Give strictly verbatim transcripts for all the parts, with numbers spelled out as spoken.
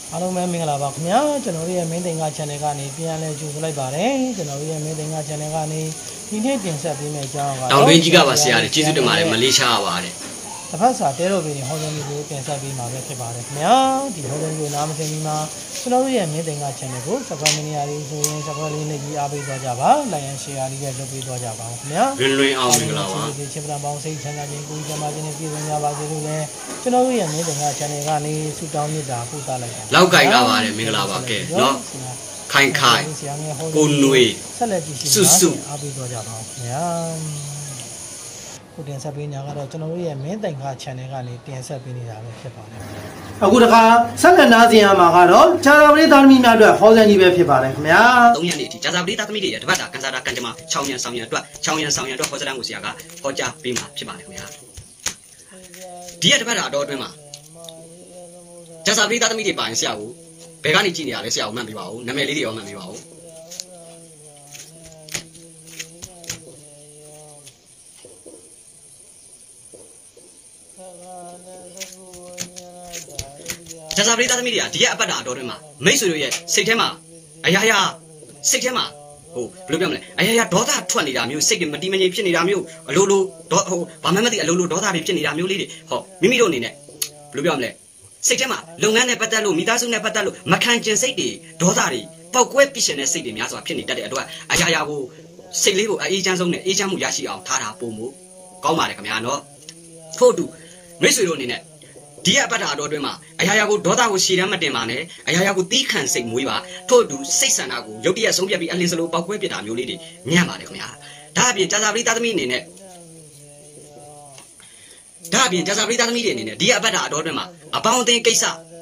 အားလုံးပဲမင်္ဂလာပါခင်ဗျာကျွန်တော်တို့ရဲ့မင်းသိင်္ဂ channel ကနေပြန်လဲကြိုဆိုလိုက်ပါတယ်ကျွန်တော်တို့ရဲ့မင်းသိင်္ဂ channel ကနေဒီနေ့တင်ဆက်ပေးမယ့်အကြောင်းကတော့တောင်တွင်းကြီးကပါဆရာကျေးဇူးတင်ပါတယ်မလေးရှားပါတဲ့တစ်ဖက်စာတဲတော်ပြည်ဟောခြင်းမျိုးကိုတင်ဆက်ပေးမှာပဲဖြစ်ပါတယ်ခင်ဗျာဒီဟောခြင်းမျိုးနားမသိမီမှာကျွန်တော်တို့ရဲ့မင်းသိင်္ဂ channel ကို subscribe မနေရသေးဆိုရင် subscribe လေးနဲ့ကြီးအားပေးသွားကြပါ like and share လေးနဲ့လုပ်ပေးသွားကြပါခင်ဗျာလွင်လွင်အောင်မင်္ဂလာပါဒီချစ်ပံပေါင်းစိတ်ချမ်းသာခြင်းကိုယ်ကျမ်းမာခြင်းနဲ့ပြည့်စုံကြပါစေလို့လည်းကျွန်တော်တို့ရဲ့မင်းသိင်္ဂ channel ကနေဆုတောင်းမြတ်တာပို့သလိုက်ပါတယ်လောက်ကြိုင်လာပါတယ်မင်္ဂလာပါကဲเนาะခိုင်ခိုင်ကိုနွေဆက်လက်ကြည့်ရှုစွတ်အားပေးသွားကြပါဦးခင်ဗျာကိုတင်ဆက်ပေးညာကတော့ကျွန်တော်တို့ရဲ့မင်းသိင်္ဂ channel ကနေတင်ဆက်ပေးနေတာပဲဖြစ်ပါတယ်အခုတခါဆက်လက်နားစီရမှာကတော့ဂျာသာပရိသတ်သမီးများအတွက်ဟောစံကြီးပဲဖြစ်ပါတယ်ခင်ဗျာသုံးရက်နေ့အထိဂျာသာပရိသတ်သမီးတွေရဲ့တပတ်တာကန်စာတာကန်ကြမှာချောင်းရံဆောင်ရံအတွက်ချောင်းရံဆောင်ရံအတွက်ဟောစံကိုဆရာကဟောကြားပေးမှာဖြစ်ပါတယ်ခင်ဗျာဒီရက်တပတ်တာတော့အတွင်းမှာဂျာသာပရိသတ်သမီးတွေပါရင်ဆရာကိုဘယ်ကနေကြည့်နေရလဲဆရာကိုမှတ်ပြပါဦးနာမည်လေးတွေရောမှတ်ပြပါဦးဂျာသာပရိသတ်သမီးတွေကဒီရက်အပတ်တာအတော်တွင်းမှာမိတ်ဆွေတို့ရဲ့စိတ်ထဲမှာအရာရာစိတ်ထဲမှာဟိုဘယ်လိုပြောမလဲအရာရာဒေါသထွက်နေတာမျိုးစိတ်တွေမတီးမငြိမ်ဖြစ်နေတာမျိုးအလိုလိုဒေါဟိုဘာမှမသိအလိုလိုဒေါသတွေဖြစ်နေတာမျိုးလေးတွေဟောမိမိတို့အနေနဲ့ဘယ်လိုပြောမလဲစိတ်ထဲမှာလုပ်ငန်းနဲ့ပတ်သက်လို့မိသားစုနဲ့ပတ်သက်လို့မခံကျင်စိတ်တွေဒေါသတွေပောက်ကွဲပြစ်ရှင်တဲ့စိတ်တွေများစွာဖြစ်နေတတ်တဲ့အတွက်အရာရာကိုစိတ်လေးကိုအေးချမ်းဆုံးနဲ့အေးချမ်းမှုရရှိအောင်ထားတာပုံမှုကောင်းပါတယ်ခင်ဗျာနော်ထို့တူမိတ်ဆွေတို့အနေနဲ့ဒီအပတ်တာတော်အတွင်းမှာအရာရာကိုဒေါသကိုရှည်တမ်းမတင်ပါနဲ့အရာရာကိုတီးခံစိတ်မွေးပါထို့တူစိတ်ဆန္ဒကိုရုတ်တရက်ဆုံးဖြတ်ပြီးအလင်းစလိုပောက်ကွဲပြစ်တာမျိုးလေးတွေညံ့ပါတယ်ခင်ဗျာဒါအပြင်ဂျာသာပရိသတ်သမီးအနေနဲ့ဒါအပြင်ဂျာသာပရိသတ်သမီးတွေအနေနဲ့ဒီအပတ်တာအတော်အတွင်းမှာအပေါင်းအသင်းကိစ္စ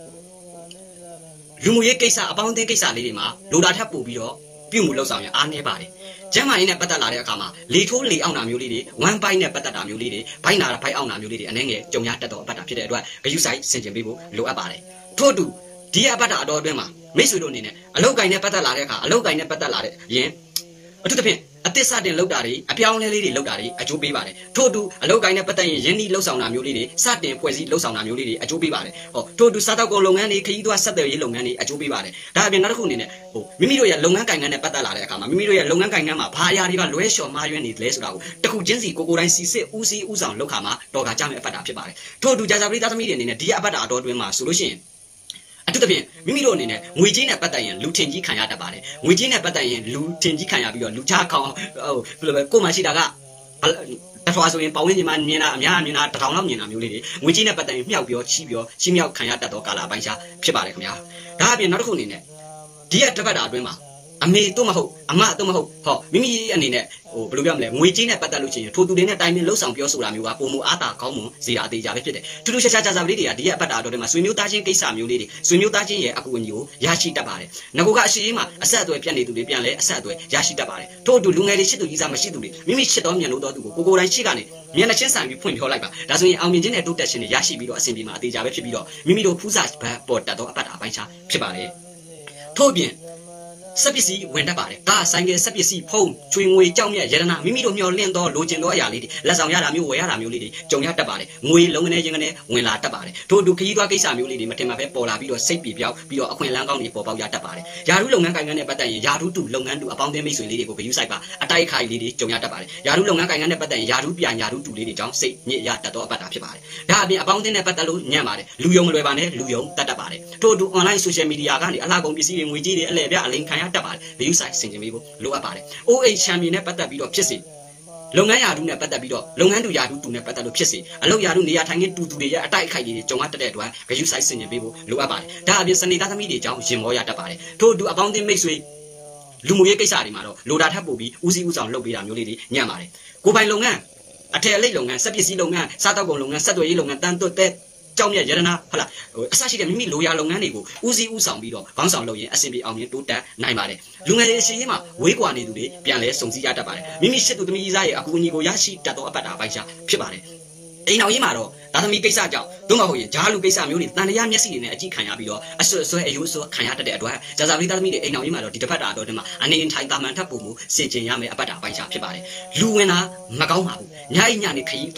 လူမှုရေးကိစ္စအပေါင်းအသင်းကိစ္စလေးတွေမှာလိုတာထပ်ပို့ပြီးတော့ပြုမှုလုပ်ဆောင်ရအားနည်းပါတယ်ကျမ်းမာရေးနဲ့ပတ်သက်လာတဲ့အခါမှာလေထိုးလေအောင်တာမျိုးလေးတွေဝမ်ပိုင်းနဲ့ပတ်သက်တာမျိုးလေးတွေဘိုင်းနာဘိုင်းအောင်တာမျိုးလေးတွေအနေငယ်ကြုံရတတ်တော့အပတ်တာဖြစ်တဲ့အတွက်ဂရုစိုက်ဆင်ခြင်ပေးဖို့လိုအပ်ပါတယ်ထို့တူဒီအပတ်တာအတော်အတွင်းမှာမိတ်ဆွေတို့အနေနဲ့အလောက်ကိုင်းနဲ့ပတ်သက်လာတဲ့အခါအလောက်ကိုင်းနဲ့ပတ်သက်လာတဲ့ရင်အထူးသဖြင့်အသစ်စတင်လောက်တာတွေအပြောင်းလဲလေးတွေလောက်တာတွေအကျိုးပေးပါတယ်ထို့တူအလောက်ကိုင်းနဲ့ပတ်သက်ရင်ရင်းနှီးလှုပ်ဆောင်တာမျိုးလေးတွေစတင်ဖွဲ့စည်းလှုပ်ဆောင်တာမျိုးလေးတွေအကျိုးပေးပါတယ်ဟောထို့တူစားတောက်ကုန်လုပ်ငန်းတွေခရီးသွားဆက်သွယ်ရေးလုပ်ငန်းတွေအကျိုးပေးပါတယ်ဒါအပြင်နောက်တစ်ခုအနေနဲ့ဟိုမိမိတို့ရဲ့လုပ်ငန်းကိုင်ငန်းနဲ့ပတ်သက်လာတဲ့အခါမှာမိမိတို့ရဲ့လုပ်ငန်းကိုင်ငန်းမှာဘာအရာတွေကလွဲလျော်မှားယွင်းနေတယ်လဲဆိုတာကိုတခုချင်းစီကိုကိုတိုင်းစီစစ်ဦးစီးဦးဆောင်လုပ်ခါမှာတော်ကကြမယ့်အပတ်တာဖြစ်ပါတယ်ထို့တူကြာကြာပရိသတ်သမီးတွေအနေနဲ့ဒီအပတ်တာအတော်တွင်းမှာဆိုလို့ရှိရင်အထူးသဖြင့်မိမိတို့အနေနဲ့ငွေကြေးနဲ့ပတ်သက်ရင်လူထင်ကြီးခံရတတ်ပါတယ်ငွေကြေးနဲ့ပတ်သက်ရင်လူထင်ကြီးခံရပြီးတော့လူချခေါင်းဟိုဘယ်လိုပဲကိုယ်မှရှိတာကတထွားဆိုရင်ပဝင်းကြီးမှာမြင်တာအများအမြင်တာတထောင်လောက်မြင်တာမျိုးလေးတွေငွေကြေးနဲ့ပတ်သက်ရင်မြောက်ပြောချီးပြောချီးမြောက်ခံရတတ်သောကာလအပိုင်းခြားဖြစ်ပါတယ်ခင်ဗျာဒါအပြင်နောက်တစ်ခုအနေနဲ့ဒီရက်တစ်ပတ်တာအတွင်းမှာအမေတို့မဟုတ်အမတို့မဟုတ်ဟောမိမိအနေနဲ့ဟိုဘယ်လိုပြောမလဲငွေကြေးနဲ့ပတ်သက်လို့ရှိရင်ထိုသူတွေနဲ့တိုင်ပင်လှုပ်ဆောင်ပြောဆိုတာမျိုးကပုံမအားတာကောင်းမွန်စေတာအသေးကြပဲဖြစ်တယ်ထူးထူးခြားခြားကြာစာလေးတွေကဒီရက်အပတ်တာတော်တွေမှာဆွေမျိုးသားချင်းကိစ္စမျိုးလေးတွေဆွေမျိုးသားချင်းရဲ့အကူအညီကိုရရှိတတ်ပါတယ်ငကိုကအရှိကြီးမှာအဆက်အသွယ်ပြတ်နေသူတွေပြန်လဲအဆက်အသွယ်ရရှိတတ်ပါတယ်ထို့အတူလူငယ်တွေချစ်သူကြီးစားမရှိသူတွေမိမိချစ်တော်မြတ်လို့တော်သူကိုကိုကိုတိုင်းရှိကနေမျက်နှာချင်းဆိုင်ပြီးဖွင့်ပြောလိုက်ပါဒါဆိုရင်အောင်မြင်ခြင်းနဲ့တိုးတက်ခြင်းတွေရရှိပြီးတော့အဆင်ပြေမှာအသေးကြပဲဖြစ်ပြီးတော့မိမိတို့ဖူးစာပေါ်တတ်သောအပတ်တာအပိုင်းခြားဖြစ်ပါတယ်ထို့ပြင်စက်ပစ္စည်းဝင်တတ်ပါတယ်ဒါဆိုင်ကယ်စက်ပစ္စည်းဖုံးချွေငွေကြောက်မြတ်ရတနာမိမိတို့မျှော်လင့်သောလိုချင်သောအရာလေးတွေလက်ဆောင်ရတာမျိုးဝယ်ရတာမျိုးလေးတွေကြုံရတတ်ပါတယ်ငွေလုံးကနေချင်းကနေဝင်လာတတ်ပါတယ်ထို့အတူခရီးသွားကိစ္စမျိုးလေးတွေမတင်မှာပဲပေါ်လာပြီးတော့စိတ်ပြေပြောက်ပြီးတော့အခွင့်အလမ်းကောင်းတွေပေါ်ပေါက်ရတတ်ပါတယ်ယာရုလုပ်ငန်းကိုင်ငန်းနဲ့ပတ်သက်ရင်ယာရုတူလုပ်ငန်းတူအပေါင်းအသင်းမိတ်ဆွေလေးတွေကိုဂရုစိုက်ပါအတိုက်ခိုက်လေးတွေကြုံရတတ်ပါတယ်ယာရုလုပ်ငန်းကိုင်ငန်းနဲ့ပတ်သက်ရင်ယာရုပြန်ယာရုတူလေးတွေကြောင့်စိတ်ညစ်ရတတ်သောအပတ်တာဖြစ်ပါတယ်ဒါအပြင်အပေါင်းအသင်းနဲ့ပတ်သက်လို့ညံ့ပါတယ်လူယုံမလွယ်ပါနဲ့လူယုံတတ်တတ်ပါတယ်ထို့အတူ online social media ကနေအလှကုန်ပစ္စည်းတွေငွေကြီးတွေအလဲပြအလိမ်ခံရတတ်ပါတယ်ဂရုစိုက်ဆင်ခြင်ပေးဖို့လိုအပ်ပါတယ်။ အို အိတ် ချန်ပီယံနဲ့ပတ်သက်ပြီးတော့ဖြစ်စေလုပ်ငန်းရာထူးနဲ့ပတ်သက်ပြီးတော့လုပ်ငန်းတူရာထူးတူနဲ့ပတ်သက်လို့ဖြစ်စေအလုပ်ရာထူးနေရာထိုင်ခင်းတူတူတွေရဲ့အတိုက်အခိုက်တွေကြုံရတတ်တဲ့အတွက်ဂရုစိုက်ဆင်ခြင်ပေးဖို့လိုအပ်ပါတယ်။ဒါအပြင်စနေသားသမီးတွေကြောင့်ရင်မောရတတ်ပါတယ်။ထို့အတူအပေါင်းအသင်းမိတ်ဆွေလူမှုရေးကိစ္စတွေမှာတော့လိုတာထပ်ပို့ပြီးဦးစီးဦးဆောင်လုပ်ပေးတာမျိုးလေးတွေညံ့ပါတယ်။ကိုပိုင်လုပ်ငန်းအထည်အလိပ်လုပ်ငန်းစက်ပစ္စည်းလုပ်ငန်းစားတောက်ကုန်လုပ်ငန်းဆက်သွယ်ရေးလုပ်ငန်းတန်တွတ်တဲ့ကြောက်မြတ်ရတနာဟုတ်လားဟိုအစရှိတဲ့မိမိလိုရာလုပ်ငန်းတွေကိုဦးစီးဦးဆောင်ပြီးတော့ခေါင်းဆောင်လုပ်ရင်အဆင်ပြေအောင်ရင်တိုးတက်နိုင်ပါတယ်လူငယ်တွေအရှိရေးမှာဝေးကွာနေသူတွေပြန်လဲစုံစည်းရတတ်ပါတယ်မိမိရှိသူသမီးသားရဲ့အကူအညီကိုရရှိတတ်သောအပတ်တာအပိုင်းခြားဖြစ်ပါတယ်အိမ်တော်ကြီးမှာတော့ဒါသမီးကိစ္စကြောင့်သို့မဟုတ်ရင်ဂျားလူကိစ္စမျိုးတွေတန်တရားမျက်စိတွေနဲ့အကြည့်ခံရပြီးတော့အဆွတ်အဆွဲအယိုးဆွခံရတတ်တဲ့အတွက်ဂျာဇာပရိသတ်သမီးတွေအိမ်တော်ကြီးမှာတော့ဒီတစ်ပတ်တာတော့ဒီမှာအနေထိုင်တာမန်ထပ်ပုံမှုစင်ကျင်ရမယ်အပတ်တာအပိုင်းခြားဖြစ်ပါတယ်လူဝင်တာမကောင်းပါဘူးညအိညနေခရီးသွား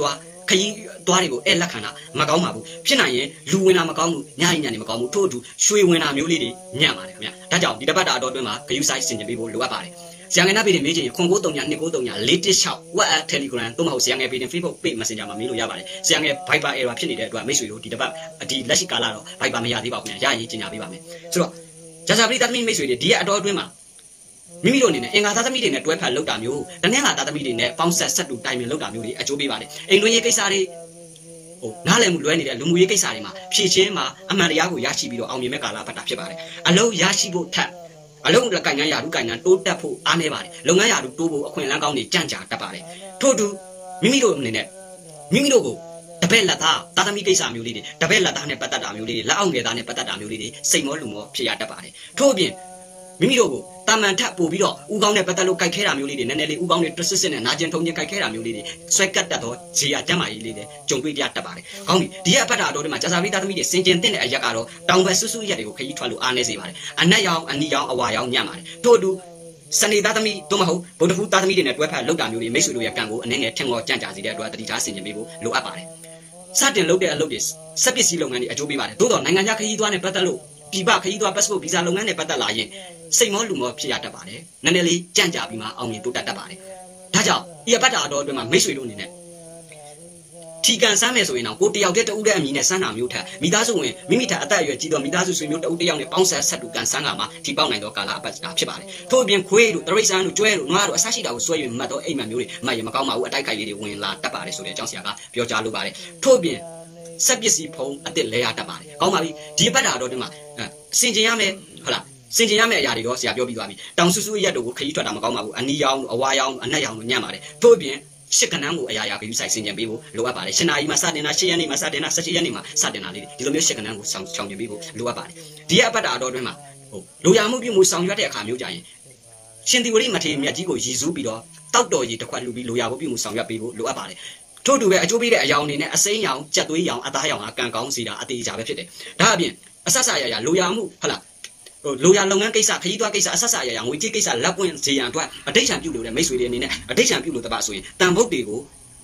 ခရီးသွားတွေကိုအဲ့လက်ခံတာမကောင်းပါဘူးဖြစ်နိုင်ရင်လူဝင်တာမကောင်းဘူးညရင်ညနေမကောင်းဘူးထို့အတူရွှေဝင်တာမျိုးလေးတွေညံ့ပါတယ်ခင်ဗျဒါကြောင့်ဒီတစ်ပတ်တာအတွင်းမှာဂယုဆိုင်ဆင်ခြင်ပေးဖို့လိုအပ်ပါတယ်ဆရာငယ်နာပေတွေမေးချင်ခွန်ကိုတုံညာနှစ်ကိုတုံညာလေးတစ်၆ WhatsApp Telegram သို့မဟုတ်ဆရာငယ်ပေတွေ Facebook Page Messenger မှာမေးလို့ရပါတယ်ဆရာငယ် Viber error ဖြစ်နေတဲ့အတွက်မိတ်ဆွေတို့ဒီတစ်ပတ်ဒီလက်ရှိကာလတော့ Viber မရသေးပါဘူးခင်ဗျာရရင်ကြီးညာပေးပါမယ်ဆိုတော့ဂျာဇာပရိသတ်သမီးမိတ်ဆွေတွေဒီရက်အတော်အတွင်းမှာမိမိတို့အနေနဲ့အင်္ဂါသားသမီးတွေနဲ့တွဲဖက်လောက်တာမျိုးတနင်္လာသားသမီးတွေနဲ့ပေါင်းဆက်ဆက်တူတိုင်ပင်လောက်တာမျိုးတွေအကျိုးပေးပါတယ်အိမ်တွင်းရေးကိစ္စတွေဟိုနားလည်မှုလွဲနေတဲ့လူမှုရေးကိစ္စတွေမှာဖြည့်ချင်းမှာအမှန်တရားကိုရရှိပြီးတော့အောင်မြင်မဲ့ကာလပတ်တာဖြစ်ပါတယ်အလုံးရရှိဖို့ထက်အလုံးကင်ငန်းရာလူကင်ငန်းတိုးတက်ဖို့အားနည်းပါတယ်လုပ်ငန်းရာလူတိုးဖို့အခွင့်အလမ်းကောင်းတွေကြံ့ကြာတတ်ပါတယ်ထို့တူမိမိတို့အနေနဲ့မိမိတို့ကိုတပည့်လက်သားတာသမီကိစ္စမျိုးလေးတွေတပည့်လက်သားနဲ့ပတ်သက်တာမျိုးလေးတွေလက်အောက်ငယ်သားနဲ့ပတ်သက်တာမျိုးလေးတွေစိတ်မောလူမောဖြစ်ရတတ်ပါတယ်ထို့အပြင်မိမိတို့ကိုတာမန်ထပ်ပို့ပြီးတော့ဥကောင်းနဲ့ပတ်သက်လို့ကြိုက်ခဲတာမျိုးလေးတွေနည်းနည်းလေးဥကောင်းနဲ့တွတ်စစ်စစ်နဲ့နာကျင်ထုံချင်းကြိုက်ခဲတာမျိုးလေးတွေဆွဲကတ်တတ်တော့ဇေယျကျမ်းမာရေးလေးတွေကြုံတွေ့ကြတတ်ပါတယ်။ကောင်းပြီဒီရက်အပတ်တာတော်တွေမှာကြာစာပရိသတ်သမီးတွေစင်ကျင်တဲ့အရက်ကတော့တောင်ဘက်ဆူဆူရက်တွေကိုခရီးထွက်လို့အားနေစေပါတယ်။အနက်ရောင်အနီရောင်အဝါရောင်ညံ့ပါတယ်။တို့အတူစနေသားသမီးတို့မဟုတ်ဗုဒ္ဓဖူးသားသမီးတွေနဲ့တွဲဖက်လောက်တာမျိုးတွေမိတ်ဆွေတို့ရဲ့ကံကိုအနည်းငယ်ထင်ငေါ်ကြံ့ကြာစေတဲ့အတွက်တတိထားဆင်ကျင်ပေးဖို့လိုအပ်ပါတယ်။စတင်လုပ်တဲ့အလုပ်တွေစက်ပစ္စည်းလုပ်ငန်းတွေအကျိုးပေးပါတယ်။သို့တော့နိုင်ငံခြားခရီးသွားနဲ့ပတ်သက်လို့ပြပခရီးသွား passport visa လုပ်ငန်းနဲ့ပတ်သက်လာရင်စိတ်မောလူမောဖြစ်ရတတ်ပါတယ်။နည်းနည်းလေးကြံ့ကြာပြီးမှအောင်မြင်တိုးတက်တတ်ပါတယ်။ဒါကြောင့်ဒီအပတ်တာတော်အတွင်းမှာမိတ်ဆွေတို့အနေနဲ့ထီကန်စမ်းမယ်ဆိုရင်တော့ကိုတယောက်တည်းတဦးတည်းအမည်နဲ့စမ်းတာမျိုးထက်မိသားစုဝင်မိမိထက်အသက်အရွယ်ကြီးတော့မိသားစုဆွေမျိုးတဦးတယောက်နဲ့ပေါင်းဆက်ဆက်တူကန်စမ်းတာမှာထီပေါက်နိုင်သောကာလအပတ်တာဖြစ်ပါတယ်။ထို့အပြင်ခွေးတို့တရိတ်ဆန်းတို့ကျွဲတို့နွားတို့အဆရှိတာကိုဆွဲ၍မှတ်တော့အိမ်မမျိုးတွေမှတ်ရင်မကောင်းပါဘူးအတိုက်ခိုက်လေးတွေဝင်လာတတ်ပါတယ်ဆိုတဲ့အကြောင်းဆရာကပြောကြားလိုပါတယ်။ထို့အပြင်စက်ပစ္စည်းဖုံးအစ်စ်လဲရတတ်ပါတယ်။ကောင်းပါပြီဒီအပတ်တာတော်အတွင်းမှာစင်ကျင်ရမယ်ဟုတ်လားစင်ကျင်ရမယ့်အရာတွေတော့ဆရာပြောပြီးသွားပြီတောင်ဆူဆူရက်တို့ကိုခရီးထွက်တာမကောင်းပါဘူးအနီရောင်အဝါရောင်အနက်ရောင်တို့ညံ့ပါတယ်ထို့အပြင်ရှစ်ကနန်းကိုအရာရာပြီးဆိုင်စင်ကျင်ပေးဖို့လိုအပ်ပါတယ်ရှင်နာကြီးမှာစတင်တာရှစ်ရက်နေ့မှာစတင်တာဆယ်ရှစ်ရက်နေ့မှာစတင်တာလေးဒီလိုမျိုးရှစ်ကနန်းကိုဆောင်ချောင်ကျင်ပေးဖို့လိုအပ်ပါတယ်ဒီရက်အပတ်တာအတော်တွင်းမှာဟိုလိုရာမှုပြုမှုဆောင်ရွက်တဲ့အခါမျိုးကြရင်ရှင်ဒီဝရိမထေရမြတ်ကြီးကိုရည်စူးပြီးတော့တောက်တော်ကြီးတစ်ခွက်လူပြီးလိုရာမှုပြုမှုဆောင်ရွက်ပေးဖို့လိုအပ်ပါတယ်ထို့တူပဲအကျိုးပေးတဲ့အယောင်တွေနဲ့အစိမ်းရောင်ကြက်သွေးရောင်အသားရောင်အကန်ကောင်းစီတာအသေးချာပဲဖြစ်တယ်ဒါအပြင်အဆက်ဆက်ရရလိုရာမှုဟုတ်လားလိုရာလုပ်ငန်းကိစ္စခရီးသွားကိစ္စအဆက်ဆက်ရရငွေကြေးကိစ္စလက်ပွင့်ဇေယံအတွက်အဋိဌံပြုလို့တဲ့မိတ်ဆွေတွေအနေနဲ့အဋိဌံပြုလို့တပတ်ဆိုရင်တန်ဖုတ်တွေကို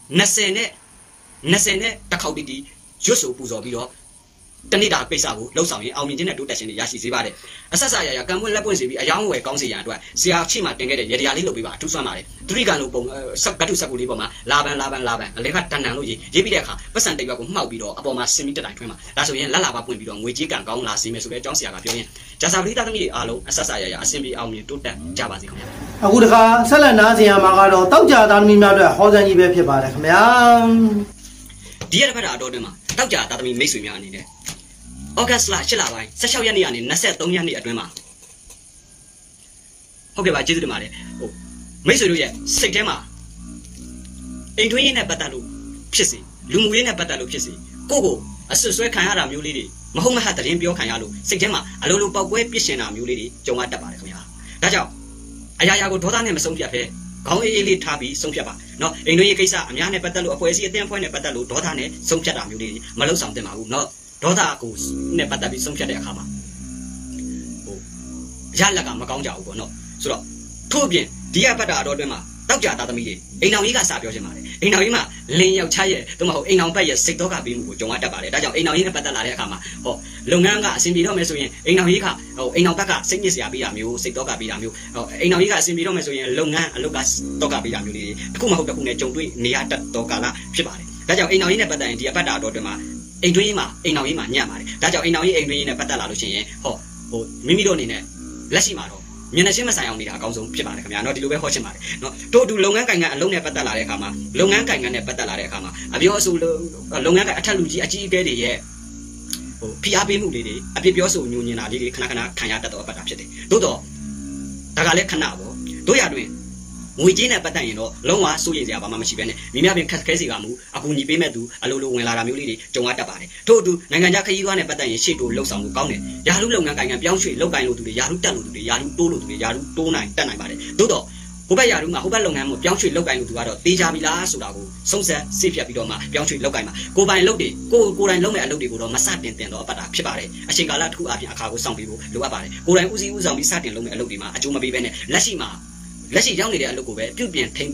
20နဲ့20နဲ့တစ်ခေါက်တီးတီးရွတ်ဆိုပူဇော်ပြီးတော့တနေ့တာကိစ္စကိုလှုပ်ဆောင်ရင်အောင်မြင်ခြင်းနဲ့တိုးတက်ခြင်းတွေရရှိစေပါတယ်အဆက်ဆက်ရရကံပွင့်လက်ပွင့်စီပြီးအယောင်းဝယ်ကောင်းစေရန်အတွက်ဆရာချိမှတင်ခဲ့တဲ့ရတရားလေးလုပ်ပေးပါအထူးဆွမ်းပါတယ်ဒုတိကံလိုပုံစက်ကတုစက်ကူလေးပေါ်မှာလာပန်လာပန်လာပန်အလဲကတန်တန်လို့ရေးရေးပြီးတဲ့အခါပတ်စံတိတ်ရွက်ကိုမှောက်ပြီးတော့အပေါ်မှာစင်မီတက်တိုင်ထွင်းမှာဒါဆိုရင်လက်လာပါပွင့်ပြီးတော့ငွေကြေးကံကောင်းလာစေမယ်ဆိုတဲ့အကြောင်းဆရာကပြောရင်ဂျာစာပရိသတ်သမီးတွေအားလုံးအဆက်ဆက်ရရအဆင်ပြေအောင်မြင်တိုးတက်ကြပါစေခင်ဗျာအခုတခါဆက်လက်နားစီရမှာကတော့တောက်ကြသားသမီးများအတွက်ဟောစံကြီးပဲဖြစ်ပါတယ်ခင်ဗျာဒီရက်တစ်ပတ်တာအတော်တွင်းမှာတောက်ကြသားသမီးမိတ်ဆွေများအနေနဲ့ဩဂတ်စ်လရှစ်လပိုင်း十၆ရက်နေ့ကနေ၂၃ရက်နေ့အတွင်းမှာဟုတ်ကဲ့ပါကျေးဇူးတင်ပါတယ်ဟိုမိတ်ဆွေတို့ရဲ့စိတ်ထဲမှာအိမ်ထွေးရေးနဲ့ပတ်သက်လို့ဖြစ်စေလူမှုရေးနဲ့ပတ်သက်လို့ဖြစ်စေကိုယ့်ကိုအဆွဆွဲခံရတာမျိုးလေးတွေမဟုတ်မဟတ်သတင်းပြောခံရလို့စိတ်ထဲမှာအလိုလိုပေါက်ကွဲပြစ်ရှင်တာမျိုးလေးတွေကြုံရတတ်ပါတယ်ခင်ဗျာဒါကြောင့်အရာရာကိုဒေါသနဲ့မဆုံးဖြတ်ဖဲခေါင်းအေးအေးလေးထားပြီးဆုံးဖြတ်ပါနော်အိမ်ထွေးရေးကိစ္စအများနဲ့ပတ်သက်လို့အဖွဲ့အစည်းအသင်းအဖွဲ့နဲ့ပတ်သက်လို့ဒေါသနဲ့ဆုံးဖြတ်တာမျိုးလေးတွေမလုပ်ဆောင်သင့်ပါဘူးနော်ဒေါသကိုနဲ့ပတ်သက်ပြီးဆုံးဖြတ်တဲ့အခါမှာဟိုရလက်ကမကောင်းကြဘူးပေါ့နော်ဆိုတော့ထို့အပြင်ဒီကပတ်တာအတော်အတွင်းမှာတောက်ကြသားသမီးတွေအိမ်အောင်ကြီးကစာပြောချင်ပါတယ်အိမ်အောင်ကြီးမှာလင်းယောက်ျားရဲ့သို့မဟုတ်အိမ်အောင်ဘက်ရဲ့စိတ်တော့ကပေးမှုကိုကြုံရတတ်ပါတယ်ဒါကြောင့်အိမ်အောင်ကြီးနဲ့ပတ်သက်လာတဲ့အခါမှာဟောလုပ်ငန်းကအဆင်ပြေတော့မယ်ဆိုရင်အိမ်အောင်ကြီးကဟိုအိမ်အောင်ဘက်ကစိတ်ညစ်စရာပေးတာမျိုးစိတ်တော့ကပေးတာမျိုးဟောအိမ်အောင်ကြီးကအဆင်ပြေတော့မယ်ဆိုရင်လုပ်ငန်းအလုပ်ကတော့ကပေးတာမျိုးလေးတစ်ခုမဟုတ်တစ်ခုနဲ့ကြုံတွေ့နေရတတ်တော့ကာလဖြစ်ပါတယ်ဒါကြောင့်အိမ်အောင်ကြီးနဲ့ပတ်သက်ရင်ဒီကပတ်တာအတော်အတွင်းမှာအိမ်တွင်းရေးမှာအိမ်အောင်ရေးမှာညံ့ပါတယ်ဒါကြောင့်အိမ်အောင်ရေးအိမ်တွင်းရေးနဲ့ပတ်သက်လာလို့ရှိရင်ဟောဟိုမိမိတို့အနေနဲ့လက်ရှိမှာတော့မျက်နှာချင်းမဆိုင်အောင်နေတာအကောင်းဆုံးဖြစ်ပါတယ်ခင်ဗျာเนาะဒီလိုပဲဟောချင်ပါတယ်เนาะတို့တူလုပ်ငန်းကိုင်ငံအလုံးနဲ့ပတ်သက်လာတဲ့အခါမှာလုပ်ငန်းကိုင်ငံနဲ့ပတ်သက်လာတဲ့အခါမှာအပြောအဆိုလုပ်ငန်းကအထက်လူကြီးအကြီးအကဲတွေရဲ့ဟိုဖိအားပေးမှုလေးတွေအပြစ်ပြောဆိုညှို့ညင်တာလေးတွေခဏခဏခံရတတ်တော့အပတ်တာဖြစ်တယ်သို့တော့ဒါကလည်းခဏပေါ့တို့ရတွင်ငွေကြေးနဲ့ပတ်သက်ရင်တော့လုံးဝစိုးရိမ်စရာဘာမှမရှိဘဲနဲ့မိများပင်ခက်ခဲစီကမှုအကူအညီပေးမဲ့သူအလိုလိုဝင်လာတာမျိုးလေးတွေကြုံရတတ်ပါတယ်ထို့အတူနိုင်ငံခြားခရီးသွားနဲ့ပတ်သက်ရင်ရှေ့တိုးလှုပ်ဆောင်မှုကောင်းတယ်ယာလူလုပ်ငန်းကိုင်ငံပြောင်းရွှေ့လုပ်ကိုင်လို့သူတွေယာလူတက်လို့သူတွေယာလူတိုးလို့သူတွေယာလူတိုးနိုင်တက်နိုင်ပါတယ်သို့တော့ဟိုဘက်ယာလူမှာဟိုဘက်လုပ်ငန်းမှာပြောင်းရွှေ့လုပ်ကိုင်လို့သူကတော့တေးကြပြီလားဆိုတာကိုစုံစမ်းစစ်ဖြတ်ပြီးတော့မှပြောင်းရွှေ့လုပ်ကိုင်မှာကိုပိုင်လုပ်တွေကိုကိုတိုင်လုပ်မဲ့အလုပ်တွေကိုတော့မစတင်တင်တော့အပတ်တာဖြစ်ပါတယ်အချိန်ကာလတစ်ခုအပြင်အခါကိုစောင့်ပြီးဖို့လိုအပ်ပါတယ်ကိုတိုင်ဦးစီးဦးဆောင်ပြီးစတင်လုပ်မဲ့အလုပ်တွေမှာအကျိုးမပေးဘဲနဲ့လက်ရှိမှာလက်ရှိရောက်နေတဲ့အလုပ်ကိုပဲပြုပြင်ထိန်းသိမ်းပြ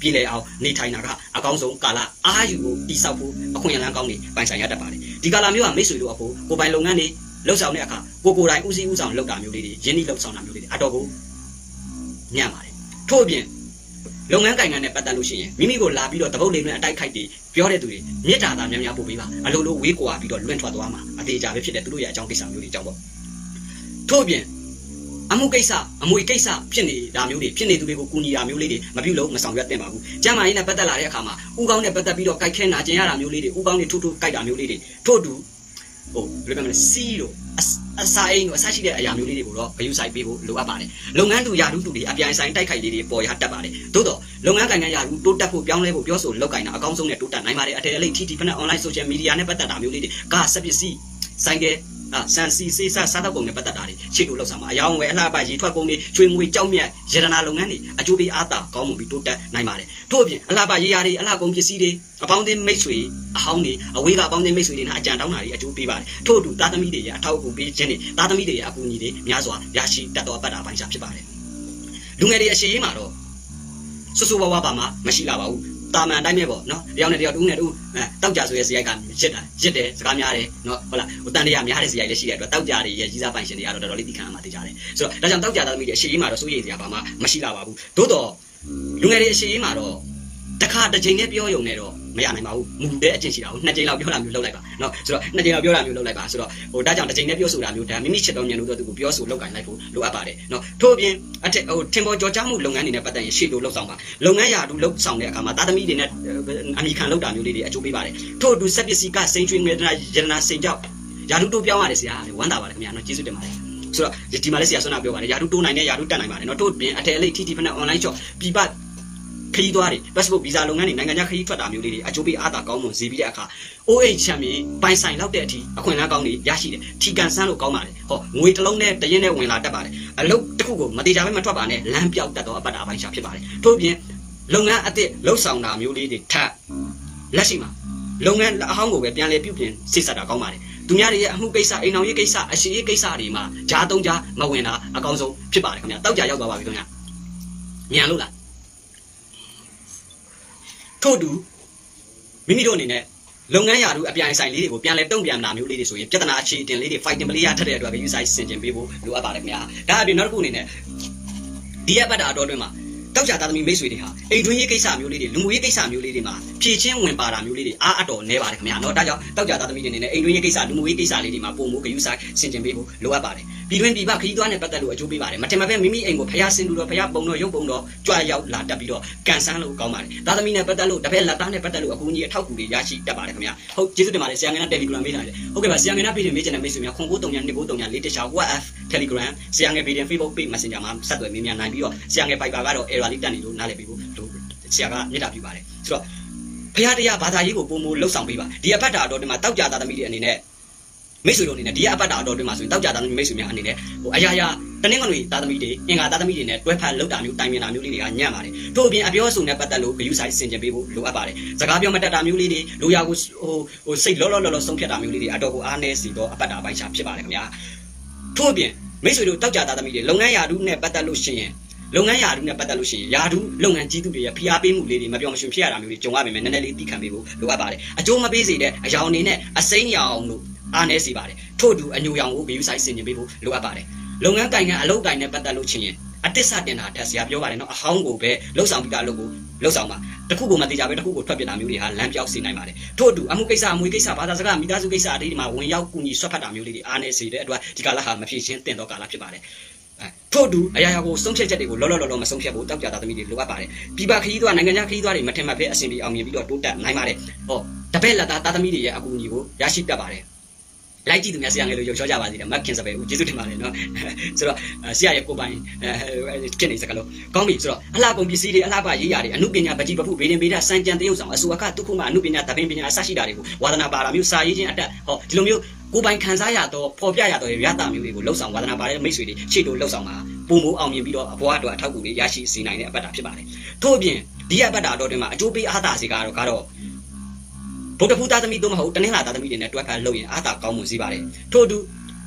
ပြည်လေအောင်နေထိုင်တာကအကောင်းဆုံးကာလအာယူကိုတိဆောက်ဖို့အခွင့်အလမ်းကောင်းတွေပိုင်ဆိုင်ရတတ်ပါတယ်ဒီကာလမျိုးကမိတ်ဆွေတို့အဖို့ကိုပိုင်လုပ်ငန်းတွေလှုပ်ဆောင်တဲ့အခါကိုကိုယ်တိုင်ဦးစီးဦးဆောင်လုပ်တာမျိုးလေးတွေရင်းနှီးလှုပ်ဆောင်တာမျိုးလေးတွေအတော်ကိုညံ့ပါတယ်ထို့အပြင်လုပ်ငန်းကိုင်ငန်းနဲ့ပတ်သက်လို့ရှိရင်မိမိကိုလာပြီးတော့တပုတ်လေးနဲ့အတိုက်ခိုက်ပြီးပြောတဲ့သူတွေမြစ်တာသာများများပို့ပေးပါအလိုလိုဝေးကွာပြီးတော့လွင့်ထွက်သွားမှာအသေးချာပဲဖြစ်တဲ့သူတို့ရဲ့အကြောင်းကိစ္စမျိုးတွေအကြောင်းပေါ့ထို့အပြင်အမှုကိစ္စအမွေကိစ္စဖြစ်နေတာမျိုးတွေဖြစ်နေသူတွေကိုကူညီတာမျိုးလေးတွေမပြုလို့မဆောင်ရွက်သင့်ပါဘူးကျမ်းမာရေးနဲ့ပတ်သက်လာတဲ့အခါမှာဥကောင်းနဲ့ပတ်သက်ပြီးတော့ကြိုက်ခဲနာကျင်ရတာမျိုးလေးတွေဥကောင်းနဲ့ထိုးထိုးကြိုက်တာမျိုးလေးတွေထို့တူဟိုဘယ်လိုပြောမလဲစီးတို့အစာအိမ်တို့အဆရှိတဲ့အရာမျိုးလေးတွေကိုတော့ဂရုစိုက်ပေးဖို့လိုအပ်ပါတယ်လုပ်ငန်းတူရာထူးတူတွေအပြိုင်ဆိုင်တိုက်ခိုက်လေးတွေပေါ်ရတတ်ပါတယ်သို့တော့လုပ်ငန်းကိုင်ငန်းရာထူးတိုးတက်ဖို့ပြောင်းလဲဖို့ပြောဆိုလောက်ကင်တာအကောင်းဆုံးနဲ့တိုးတက်နိုင်ပါတယ်အထက်အလိပ် T T ဖက်နဲ့ online social media နဲ့ပတ်သက်တာမျိုးလေးတွေကစက်ပစ္စည်းဆိုင်ကဆန်စီစေးစားစားတော့ကုန်နဲ့ပတ်သက်တာတွေရှေ့တို့လောက်ဆောင်မှာအယောင်ဝယ်အလှပရေထွက်ကုန်တွေချွေငွေကြောက်မြတ်ရတနာလုပ်ငန်းတွေအကျိုးပေးအားသာကောင်းမှုပြီးတိုးတက်နိုင်ပါတယ်ထို့အပြင်အလှပရေရာတွေအလှကုန်ပစ္စည်းတွေအပေါင်းအသင်းမိတ်ဆွေအဟောင်းတွေအဝေးကအပေါင်းအသင်းမိတ်ဆွေတွေနဲ့အကြံတောင်းတာတွေအကျိုးပေးပါတယ်ထို့အတူသားသမီးတွေရဲ့အထောက်အကူပေးခြင်းတွေသားသမီးတွေရဲ့အကူအညီတွေများစွာရရှိတတ်သောပတ်တာပိုင်းခြားဖြစ်ပါတယ်လူငယ်တွေအရှိရေးမှာတော့စွစွဝါဝါပါမှာမရှိလာပါဘူးတာမန်တိုင်းပဲပေါ့နော်တယောက်နဲ့တယောက်တူးနဲ့တူးအဲတောက်ကြဆိုရဲဇယိုက်ကရစ်တာရစ်တယ်စကားများတယ်နော်ဟုတ်လားဟိုတန်တရားများတဲ့ဇယိုက်လည်းရှိတဲ့အတွက်တောက်ကြတွေရဲ့ကြီးစားပိုင်ရှင်တွေကတော့တော်တော်လေးသိခံရမှာသိကြတယ်ဆိုတော့ဒါကြောင့်တောက်ကြသားသမီးတွေအရှိရေးမှာတော့စိုးရိမ်စရာဘာမှမရှိလာပါဘူးသို့တော့လူငယ်တွေအရှိရေးမှာတော့တစ်ခါတစ်ချိန်နဲ့ပြောရုံနဲ့တော့မရနိုင်ပါဘူးမူတဲ့အကျင့်ရှိတာကိုနှစ်ချိန်လောက်ပြောတာမျိုးလုပ်လိုက်ပါနော်ဆိုတော့နှစ်ချိန်လောက်ပြောတာမျိုးလုပ်လိုက်ပါဆိုတော့ဟိုဒါကြောင့်တစ်ချိန်နဲ့ပြောဆိုတာမျိုးဒါမိမိချစ်တော်မြတ်လို့တော့သူကိုပြောဆိုလောက်ကင်လိုက်ဖို့လိုအပ်ပါတယ်နော်ထို့အပြင်အထက်ဟိုထင်ပေါ်ကြော်ကြားမှုလုပ်ငန်းတွေနဲ့ပတ်သက်ရင်ရှေ့တို့လှုပ်ဆောင်ပါလုပ်ငန်းရာထူးလှုပ်ဆောင်တဲ့အခါမှာသားသမီးတွေနဲ့အမိခံလှုပ်တာမျိုးလေးတွေအကျိုးပေးပါတယ်ထို့အတူစက်ပစ္စည်းကစိန်ချွေငွေဒနာရတနာစိန်ကြောက်ရာထူးတိုးပြောင်းရတယ်ဆရာဝမ်းသာပါတယ်ခင်ဗျာနော်ကျေးဇူးတင်ပါတယ်ဆိုတော့ဒီမှာလည်းဆရာဆွမ်းနာပြောပါတယ်ရာထူးတိုးနိုင်တဲ့ရာထူးတက်နိုင်ပါတယ်နော်ထို့အပြင်အထက်အလိပ် T T ဖက်နဲ့ online shop ပြပခရီးသွားတွေ passport visa လုပ်ငန်းတွေနိုင်ငံခြားခရီးထွက်တာမျိုးလေးတွေအကျိုးပေးအားသာကောင်းမွန်စေပြီးတဲ့အခါ O H ချမ်းမြေပိုင်ဆိုင်လောက်တဲ့အထိအခွင့်အလမ်းကောင်းတွေရရှိတယ်ထီကန်ဆန်းလို့ကောင်းပါတယ်ဟောငွေတစ်လုံးနဲ့တရင်နဲ့ဝင်လာတတ်ပါတယ်အလုပ်တစ်ခုကိုမသေးကြပဲမထွက်ပါနဲ့လမ်းပြောက်တတ်တော့အပတ်တာပိုင်းရှာဖြစ်ပါတယ်ထို့ပြင်လုပ်ငန်းအသစ်လှုပ်ဆောင်တာမျိုးလေးတွေထပ်လက်ရှိမှာလုပ်ငန်းအဟောင်းကိုပဲပြန်လည်ပြုပြင်စိတ်ဆက်တာကောင်းပါတယ်သူများတွေရဲ့အမှုကိစ္စအိမ်အောင်ရေးကိစ္စအရှိရေးကိစ္စတွေမှာဂျားသုံးဂျားမဝင်တာအကောင်းဆုံးဖြစ်ပါတယ်ခင်ဗျာတောက်ကြရောက်သွားပါပြီခင်ဗျာမြန်လို့လားထို့တူမိမိတို့အနေနဲ့လုပ်ငန်းရာထူးအပြိုင်ဆိုင်လေးတွေကိုပြန်လဲတုံ့ပြန်တာမျိုးလေးတွေဆိုရင်ပြဿနာအခြေအတင်လေးတွေ fighting player ထက်တဲ့အတွက်ပဲ user ဆင်ကျင်ပေးဖို့လိုအပ်ပါတယ်ခင်ဗျာဒါအပြင်နောက်တစ်ခုအနေနဲ့ဒီရက်ပတ်တာအတော်တွင်မှာတောက်ကြသားသမီးမိတ်ဆွေတွေဟာအိမ်တွင်းရေးကိစ္စမျိုးလေးတွေလူမှုရေးကိစ္စမျိုးလေးတွေမှာဖြည့်ချင်းဝင်ပါတာမျိုးလေးတွေအားအတော်နေပါတယ်ခင်ဗျာနော်ဒါကြောင့်တောက်ကြသားသမီးတွေအနေနဲ့အိမ်တွင်းရေးကိစ္စလူမှုရေးကိစ္စလေးတွေမှာပုံမှုဂရုစိုက်ဆင်ကျင်ပေးဖို့လိုအပ်ပါတယ်ပြည်တွင်းပြည်ပခရီးသွားနဲ့ပတ်သက်လို့အကျိုးပေးပါတယ်မထင်မှပဲမိမိအိမ်ကိုဖျားဆင်းလို့တော့ဖျားပုံတော့ရုပ်ပုံတော့ကြွရောက်လာတက်ပြီးတော့ကန်ဆန်းလို့ကောင်းပါတယ်သားသမီးနဲ့ပတ်သက်လို့တပည့်လက်သားနဲ့ပတ်သက်လို့အကူအညီအထောက်အကူတွေရရှိတတ်ပါတယ်ခင်ဗျာဟုတ်ကျေးဇူးတင်ပါတယ်ဆရာငယ်နာ Telegram ပေးထားတယ်ဟုတ်ကဲ့ပါဆရာငယ်နာ page မေးချင်တဲ့မိတ်ဆွေများခွန်ကိုတုံညာနှစ်ကိုတုံညာလေးတခြား WhatsApp Telegram ဆရာငယ် page Facebook page Messenger မှာဆက်သွယ်မေးမြန်းနိုင်ပြီးတော့ဆရာငယ် Viber ကတော့ error လေးတက်နေလို့နားလည်ပေးဖို့ဆရာကမြစ်တာပြပါတယ်ဆိုတော့ဖျားတရားဘာသာရေးကိုပုံမလှုပ်ဆောင်ပေးပါဒီအပတ်တာအတော်ဒီမှာတောက်ကြသားသမီးတွေအနေနဲ့မိတ်ဆွေတို့အနေနဲ့ဒီအပတ်တာအတော်ဒီမှာဆိုရင်တောက်ကြသားသမီးမိတ်ဆွေများအနေနဲ့ဟိုအရာရာတနင်္ဂနွေသားသမီးတွေအင်္ဂါသားသမီးတွေနဲ့တွဲဖက်လှုပ်တာမျိုးတိုင်ပင်တာမျိုးလေးတွေကညံ့ပါတယ်ထို့အပြင်အပြောအဆိုနဲ့ပတ်သက်လို့ဂရုစိုက်ဆင်ခြင်ပေးဖို့လိုအပ်ပါတယ်စကားပြောမတတ်တာမျိုးလေးတွေလူရကိုဟိုဟိုစိတ်လောလောလောလောဆုံးဖြတ်တာမျိုးလေးတွေအတော်ကိုအားနည်းစီတော့အပတ်တာပိုင်းခြားဖြစ်ပါတယ်ခင်ဗျာထို့အပြင်မိတ်ဆွေတို့တောက်ကြသားသမီးတွေလုပ်ငန်းရာထူးနဲ့ပတ်သက်လို့ရှိရင်လုပ်ငန်းရာထူးနဲ့ပတ်သက်လို့ရှိရင်ယာထူးလုပ်ငန်းကြီးသူတွေရဲ့ဖိအားပေးမှုလေးတွေမပြောမရှင်ဖြစ်ရတာမျိုးတွေကြုံရပါမယ်နည်းနည်းလေးသိခံပေးဖို့လိုအပ်ပါတယ်အကျိုးမပေးစေတဲ့အယောင်အနေနဲ့အစိမ်းရောင်တို့အားနည်းစေပါတယ်ထို့အတူအညိုရောင်ကိုဂရုစိုက်ဆင်ခြင်ပေးဖို့လိုအပ်ပါတယ်လုပ်ငန်းကိုင်ကအလုပ်ကိုင်နဲ့ပတ်သက်လို့ချင်းအတစ်စတင်တာထက်ဆရာပြောပါတယ်နော်အဟောင်းကိုပဲလှုပ်ဆောင်ပြီးသားအလုပ်ကိုလှုပ်ဆောင်ပါတခုကိုမသေးကြပဲတခုကိုထွက်ပြတာမျိုးတွေဟာလမ်းပြောက်စေနိုင်ပါတယ်ထို့အတူအမှုကိစ္စအမွေကိစ္စဘာသာစကားမိသားစုကိစ္စအသေးဒီမှာဝင်ရောက်ကူညီဆွတ်ဖက်တာမျိုးလေးတွေအားနည်းစေတဲ့အတွက်ဒီကာလဟာမဖြစ်ရှင်းတင်တော့ကာလဖြစ်ပါတယ်ထို့တူအရာရာကိုဆုံးဖြတ်ချက်တွေကိုလောလောလောလောမဆုံးဖြတ်ဖို့တောက်ကြသားသမီးတွေလိုအပ်ပါတယ်ပြည်ပခရီးသွားနိုင်ငံခြားခရီးသွားတွေမထင်မှတ်ပဲအဆင်ပြေအောင်မြင်ပြီးတော့တိုးတက်နိုင်ပါတယ်ဟောတပည့်လက်သားသားသမီးတွေရဲ့အကူအညီကိုရရှိတတ်ပါတယ်လိုက်ကြည့်သူများဆရာငယ်လိုရုပ်ချောကြပါသေးတယ်မခင်စပယ်ဦးကျေးဇူးတင်ပါတယ်နော်ဆိုတော့ဆရာရဲ့ကိုပိုင်ဖြစ်နေစကလုံးကောင်းပြီဆိုတော့အလှကုန်ပစ္စည်းတွေအလှပရေးရာတွေအမှုပညာပကြီးပဖုဘေးရင်ဘေးတာစံကြံတရုပ်ဆောင်အစူအခဒုက္ခမအမှုပညာတပင်းပညာအစရှိတာတွေကိုဝါဒနာပါတာမျိုးစာရေးခြင်းအတက်ဟောဒီလိုမျိုးကိုပိုင်ခံစားရတော့ပေါ်ပြရတော့ရတာမျိုးတွေကိုလှုပ်ဆောင်ဝါဒနာပါတဲ့မိတ်ဆွေတွေရှေ့တို့လှုပ်ဆောင်မှာပုံမိုးအောင်မြင်ပြီးတော့အဘွားအတွက်အထောက်အကူတွေရရှိစေနိုင်တဲ့အပတ်တာဖြစ်ပါတယ်ထို့အပြင်ဒီအပတ်တာတော့တင်မှာအကျိုးပေးအားသာစေကတော့ကတော့ဗုဒ္ဓဖူးသားသမီးတို့မဟုတ်တနင်္လာသားသမီးတွေနဲ့တွဲဖက်လုပ်ရင်အားသာကောင်းမှုစီပါတယ်ထို့အတူဟ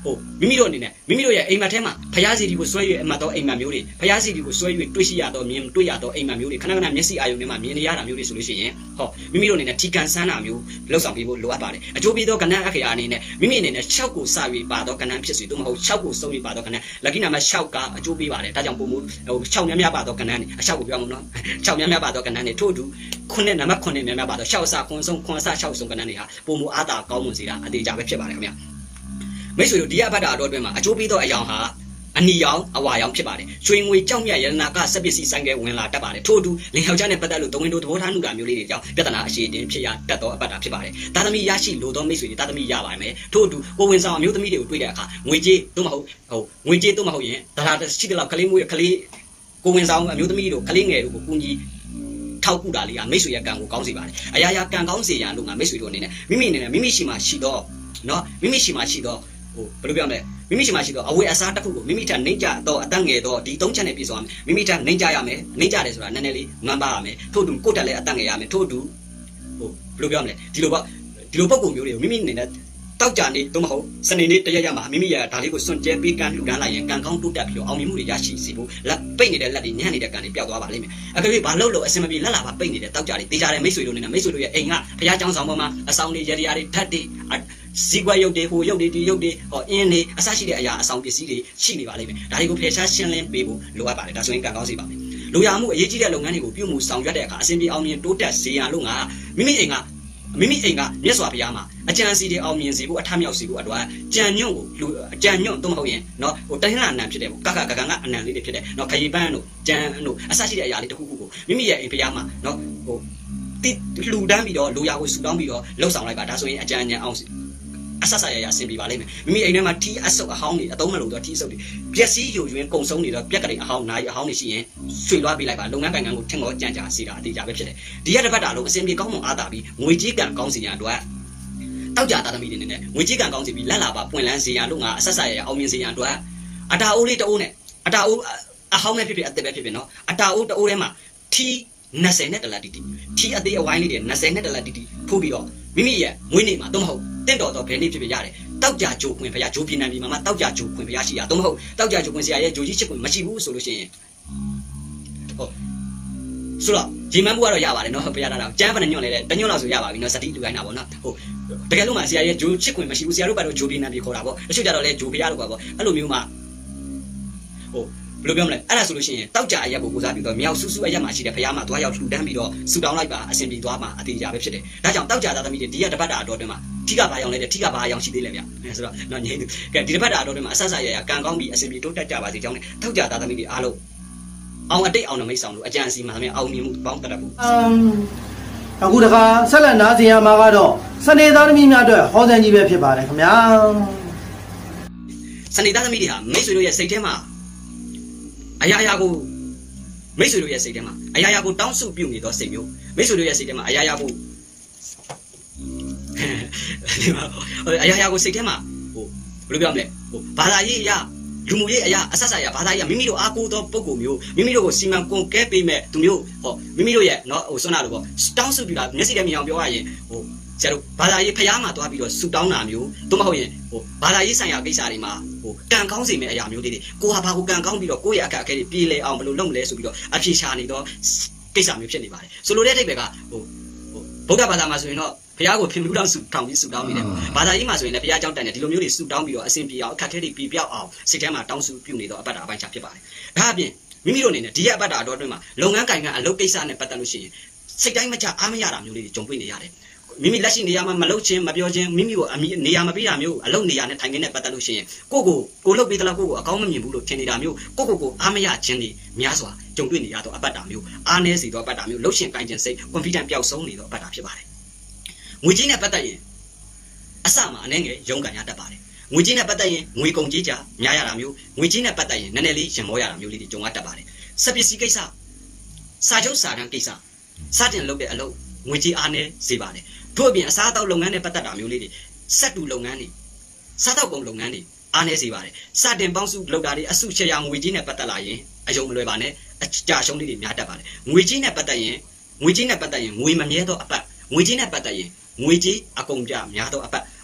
ဟိုမိမိတို့အနေနဲ့မိမိတို့ရဲ့အိမ်မက်ထဲမှာဖျားစီဒီကိုဆွဲရွေးအမှတ်တော့အိမ်မက်မျိုးတွေဖျားစီဒီကိုဆွဲရွေးတွေ့ရှိရတော့မြင်တွေ့ရတော့အိမ်မက်မျိုးတွေခဏခဏမျက်စိအာရုံထဲမှာမြင်နေရတာမျိုးတွေဆိုလို့ရှိရင်ဟောမိမိတို့အနေနဲ့ထီကန်ဆန်းတာမျိုးလှုပ်ဆောင်ပြီးဖို့လိုအပ်ပါတယ်အကျိုးပေးသောကဏ္ဍအခရာအနေနဲ့မိမိအနေနဲ့၆ကိုစရွေးပါတော့ကဏ္ဍဖြစ်စေသို့မဟုတ်၆ကိုစုံရွေးပါတော့ကဏ္ဍလက္ခိဏာမှာ၆ကအကျိုးပေးပါတယ်ဒါကြောင့်ပုံမဟို၆များများပါတော့ကဏ္ဍနဲ့အ၆ကိုပြောမှာနော်၆များများပါတော့ကဏ္ဍနဲ့ထို့တူခုနှစ်နံပါတ်ခုနှစ်များများပါတော့၆အစခွန်ဆုံးခွန်အစ၆ဆုံးကဏ္ဍတွေဟာပုံမအားတာကောင်းမွန်စေတာအသေးချာပဲဖြစ်ပါတယ်ခင်ဗျာမိတ်ဆွေတို့ဒီအဘတ်တာတော်အတွင်းမှာအကျိုးပေးသောအယောင်ဟာအနီရောင်အဝါရောင်ဖြစ်ပါတယ်ရွှေငွေကြောက်မြတ်ရတနာကစက်ပစ္စည်းဆိုင်ကဝင်လာတတ်ပါတယ်ထို့အတူလင်ယောက်ျားနဲ့ပတ်သက်လို့သုံးဝင်တို့သဘောထားမှုတာမျိုးလေးတွေကြောင့်ပြဿနာအရှိတင်ဖြစ်ရတတ်သောအဘတ်တာဖြစ်ပါတယ်တာသမီရရှိလိုသောမိတ်ဆွေတွေတာသမီရပါမယ်ထို့အတူကိုဝင်ဆောင်အမျိုးသမီးတွေကိုတွေ့တဲ့အခါငွေကြေးသို့မဟုတ်ဟိုငွေကြေးသို့မဟုတ်ရင်ဒါသာရှိတဲ့လောက်ကလေးမွေးကလေးကိုဝင်ဆောင်အမျိုးသမီးတို့ကလေးငယ်တို့ကိုကူညီထောက်ကူတာလေးကမိတ်ဆွေရဲ့ကံကိုကောင်းစေပါတယ်အရာရာကံကောင်းစေရန်လို့ငါမိတ်ဆွေတို့အနေနဲ့မိမိအနေနဲ့မိမိရှိမှရှိတော့နော်မိမိရှိမှရှိတော့ဟိုဘယ်လိုပြောမလဲမိမိရှိမှရှိတော့အဝေအစားတစ်ခုကိုမိမိထက်နှိမ့်ကြတော့အတန်းငယ်တော့ဒီသုံးချက်နဲ့ပြည့်စုံရမယ်မိမိထက်နှိမ့်ကြရမယ်နှိမ့်ကြတယ်ဆိုတာနည်းနည်းလေးမှန်ပါရမယ်ထို့တူကိုယ့်တက်လည်းအတန်းငယ်ရမယ်ထို့တူဟိုဘယ်လိုပြောမလဲဒီလိုပေါ့ဒီလိုပုံပုံမျိုးတွေကိုမိမိအနေနဲ့တောက်ကြနေတော့မဟုတ်စနေနေ့တရက်ရမှာမိမိရဒါလေးကိုစွန့်ကြဲပေးကမ်းလှူဒန်းလိုက်ရင်ကံကောင်းတိုးတက်ပြီးတော့အောင်မြင်မှုတွေရရှိစေဖို့လက်ပိတ်နေတဲ့လက်တွေညံ့နေတဲ့ကံတွေပျောက်သွားပါလိမ့်မယ်အကယ်၍ဘာလို့လို့အစင်မပြေလက်လာပါပိတ်နေတဲ့တောက်ကြတွေတေးကြတဲ့မိတ်ဆွေတို့နဲ့မိတ်ဆွေတို့ရဲ့အိမ်ကဘုရားကျောင်းဆောင်ပေါ်မှာအဆောင်တွေရတရားတွေဓာတ်တွေဇီကွက်ရုပ်တွေဟိုရုပ်တွေဒီရုပ်တွေဟောအင်းတွေအစရှိတဲ့အရာအဆောင်ပစ္စည်းတွေရှိနေပါလိမ့်မယ်ဒါတွေကိုဖယ်ရှားရှင်းလင်းပေးဖို့လိုအပ်ပါတယ်ဒါဆိုရင်ကံကောင်းစေပါမယ်လူရမှုအရေးကြီးတဲ့လုပ်ငန်းတွေကိုပြုမှုဆောင်ရွက်တဲ့အခါအစဉ်ပြေအောင်မြင်တိုးတက်စေရန်လို့ငါမိမိအိမ်ကမိမိအိမ်ကမြတ်စွာဘုရားမှာအကြံစီတွေအောင်မြင်စေဖို့အထမြောက်စေဖို့အတွက်ကြံညွန့်ကိုလူအကြံညွန့်တော့မဟုတ်ရင်နော်ဟိုတိုင်းလာအနံဖြစ်တယ်ပေါ့ကကကကကအနံလေးတွေဖြစ်တယ်နော်ခရီးပန်းတို့ကြံတို့အစရှိတဲ့အရာလေးတစ်ခုခုကိုမိမိရဲ့အိမ်ဘုရားမှာနော်ဟိုတိလှူဒန်းပြီးတော့လူရကိုဆူတောင်းပြီးတော့လှုပ်ဆောင်လိုက်ပါဒါဆိုရင်အကြံဉာဏ်အောင်အဆက်ဆက်ရရဆင်ပြပါလိမ့်မယ်မိမိအိမ်ထဲမှာထီးအဆုပ်အဟောင်းတွေအသုံးမလို့တော့ထီးအဆုပ်တွေပျက်စီးယိုယွင်းကုံဆုံးနေတော့ပြက်ကလေးအဟောင်းနာရီအဟောင်းတွေရှိရင်ဆွေလွှားပေးလိုက်ပါလုပ်ငန်းကိုင်ငန်းကိုထင်ကောကြံကြစီတာအသေးကြပဲဖြစ်တယ်ဒီရက်တစ်ပတ်တာလုံးအစဉ်ပြေကောင်းမွန်အားသာပြီးငွေကြေးကံကောင်းစီရန်အတွက်တောက်ကြတာသမီးတွေနဲ့ငွေကြေးကံကောင်းစီပြီးလက်လာပါပွင့်လန်းစီရန်လို့ငါအဆက်ဆက်ရရအောင်မြင်စီရန်အတွက်အတာအိုးလေးတအိုးနဲ့အတာအိုးအဟောင်းနဲ့ဖြစ်ဖြစ်အသက်ပဲဖြစ်ဖြစ်နော်အတာအိုးတအိုးထဲမှာထီး20နဲ့တလက်တီတီထီးအသေးအဝိုင်းလေးတွေ20နဲ့တလက်တီတီထိုးပြီးတော့မိမိရဲ့ငွေနေမှာတော့မဟုတ်တင့်တော်တော့ဘယ်နေ့ဖြစ်ဖြစ်ရတယ်တောက်ကြဂျိုခွင်ဖရားဂျိုပြည်နယ်ပြည်မှာမှတောက်ကြဂျိုခွင်ဖရားရှိရတော့မဟုတ်တောက်ကြဂျိုခွင်ဆရာရဲ့ဂျိုကြီးချစ်ခွင်မရှိဘူးဆိုလို့ရှိရင်ဟုတ်ဆိုတော့ဂျီမန်ဘူးကတော့ရပါတယ်နော်ဖရားတာတော့ကျန်းဖနဲ့ညွန့်လေတဲ့တညွန့်လောက်ဆိုရပါပြီနော်စတိတူခိုင်းတာပေါ့နော်ဟုတ်တကယ်လို့မှဆရာရဲ့ဂျိုချစ်ခွင်မရှိဘူးဆရာတို့ကတော့ဂျိုပြည်နယ်ပြည်ခေါ်တာပေါ့တချို့ကြတော့လေဂျိုဖရားတို့ပါပေါ့အဲ့လိုမျိုးမှဟုတ်ဘယ်လိုပြောမလဲအဲ့ဒါဆိုလို့ရှိရင်တောက်ကြအရက်ကိုကိုစားပြီးတော့မြောက်ဆူဆူအရက်မှာရှိတဲ့ဖရားမှာသွားရောက်ထူတန်းပြီးတော့ဆူတောင်းလိုက်ပါအစဉ်ပြေသွားမှာအသေးကြပဲဖြစ်တယ်ဒါကြောင့်တောက်ကြသားသမီးတွေဒီရက်တစ်ပတ်တာတော့တွင်မှာထိကဘာရောင်လဲတဲ့ထိကဘာရောင်ရှိသေးလဲဗျဆိုတော့နော်ညိသူကဲဒီတစ်ပတ်တာတော့တွင်မှာအဆက်ဆက်ရရကံကောင်းပြီးအစဉ်ပြေတိုးတက်ကြပါစေကြောင်းနဲ့တောက်ကြသားသမီးတွေအားလုံးအောင်အတိတ်အောင်မိတ်ဆောင်လို့အကြံအစီမှန်မယ်အောင်မြင်မှုပေါင်းတက်မှုအမ်အခုတခါဆက်လက်နားစင်ရမှာကတော့စနေသားသမီးများအတွက်ဟောစံကြီးပဲဖြစ်ပါတယ်ခင်ဗျာစနေသားသမီးတွေဟာမိတ်ဆွေတို့ရဲ့စိတ်ထဲမှာအရာရာကိုမိတ်ဆွေတို့ရဲ့စိတ်ထဲမှာအရာရာကိုတောင်းစုပြုနေသောစိတ်မျိုးမိတ်ဆွေတို့ရဲ့စိတ်ထဲမှာအရာရာကိုအရာရာကိုစိတ်ထဲမှာဟိုဘယ်လိုပြောမလဲဟိုဘာသာရေးအရာလူမှုရေးအရာအဆက်ဆက်အရာဘာသာရေးမိမိတို့အားကိုးသောပုံကိုမျိုးမိမိတို့ကိုစီမံကွန်ကဲပေးမဲ့သူမျိုးဟောမိမိတို့ရဲ့နော်ဟိုဆွမ်းနာလို့ပေါ့တောင်းစုပြုတာမျက်စိထဲမြင်အောင်ပြောရရင်ဟိုဆရာတို့ဘာသာရေးဖျားမှာသွားပြီးတော့ဆူတောင်းတာမျိုးသို့မဟုတ်ရင်ဟိုဘာသာရေးဆိုင်ရာကိစ္စတွေမှာဟိုကံကောင်းစေမယ့်အရာမျိုးလေးတွေကိုဟာဘာကိုကံကောင်းပြီးတော့ကိုယ့်ရဲ့အခက်အခဲတွေပြေလည်အောင်ဘယ်လိုလုပ်မလဲဆိုပြီးတော့အဖြေရှာနေတော့ကိစ္စမျိုးဖြစ်နေပါတယ်ဆိုလိုတဲ့အဓိပ္ပာယ်ကဟိုဟိုဗုဒ္ဓဘာသာမှာဆိုရင်တော့ဘုရားကိုဖင်လူတောင်းဆူတောင်းပြီးဆူတောင်းနေတယ်ဘာသာရေးမှာဆိုရင်လည်းဘုရားကြောင့်တန်တယ်ဒီလိုမျိုးတွေဆူတောင်းပြီးတော့အစဉ်ပြေအောင်အခက်အခဲတွေပြေပြောက်အောင်စိတ်ထဲမှာတောင်းဆူပြုနေတော့အပတ်တာအပိုင်းချဖြစ်ပါတယ်ဒါအပြင်မိမိတို့အနေနဲ့ဒီရက်အပတ်တာတော့အတွင်းမှာလုပ်ငန်းကိုင်ကအလုပ်ကိစ္စနဲ့ပတ်သက်လို့ရှိရင်စိတ်တိုင်းမချအားမရတာမျိုးလေးတွေကြုံတွေ့နေရတယ်မိမိလက်ရှိနေရာမှာမလုပ်ချင်းမပြောချင်းမိမိကိုအမိနေရာမပေးတာမျိုးအလုပ်နေရာနဲ့ထိုင်ခင်းနဲ့ပတ်သက်လို့ရှိရင်ကိုကိုကိုလုပ်ပေးသလားကိုကိုအကောင်းမမြင်ဘူးလို့ထင်နေတာမျိုးကိုကိုကိုအားမရခြင်းတွေများစွာကြုံတွေ့နေရတော့အပတ်တာမျိုးအားနည်းစေတော့အပတ်တာမျိုးလှုပ်ရှင်ကိုင်ခြင်းစိတ် confidence ပျောက်ဆုံးနေတော့အပတ်တာဖြစ်ပါတယ်ငွေကြီးနဲ့ပတ်သက်ရင်အစမှာအနေငယ်ရုံးကန်ရတတ်ပါတယ်ငွေကြီးနဲ့ပတ်သက်ရင်ငွေကုန်ကြေးကြများရတာမျိုးငွေကြီးနဲ့ပတ်သက်ရင်နည်းနည်းလေးရင်မောရတာမျိုးလေးတွေကြုံရတတ်ပါတယ်စပစ္စည်းကိစ္စစာချုပ်စာတမ်းကိစ္စစတင်လုပ်တဲ့အလုပ်ငွေကြီးအားနည်းစေပါတယ်ထို့အပြင်အစားအသောက်လုပ်ငန်းနဲ့ပတ်သက်တာမျိုးလေးတွေစက်တူလုပ်ငန်းတွေစားတောက်ကုန်လုပ်ငန်းတွေအားနည်းစေပါတယ်စတင်ပေါင်းစုလုပ်တာတွေအစုရှယ်ယာငွေကြီးနဲ့ပတ်သက်လာရင်အယုံမလွယ်ပါနဲ့အကြရှုံးလေးတွေများတတ်ပါတယ်ငွေကြီးနဲ့ပတ်သက်ရင်ငွေကြီးနဲ့ပတ်သက်ရင်ငွေမမြဲသောအပတ်ငွေကြီးနဲ့ပတ်သက်ရင်ငွေကြီးအကုန်ကြများသောအပတ်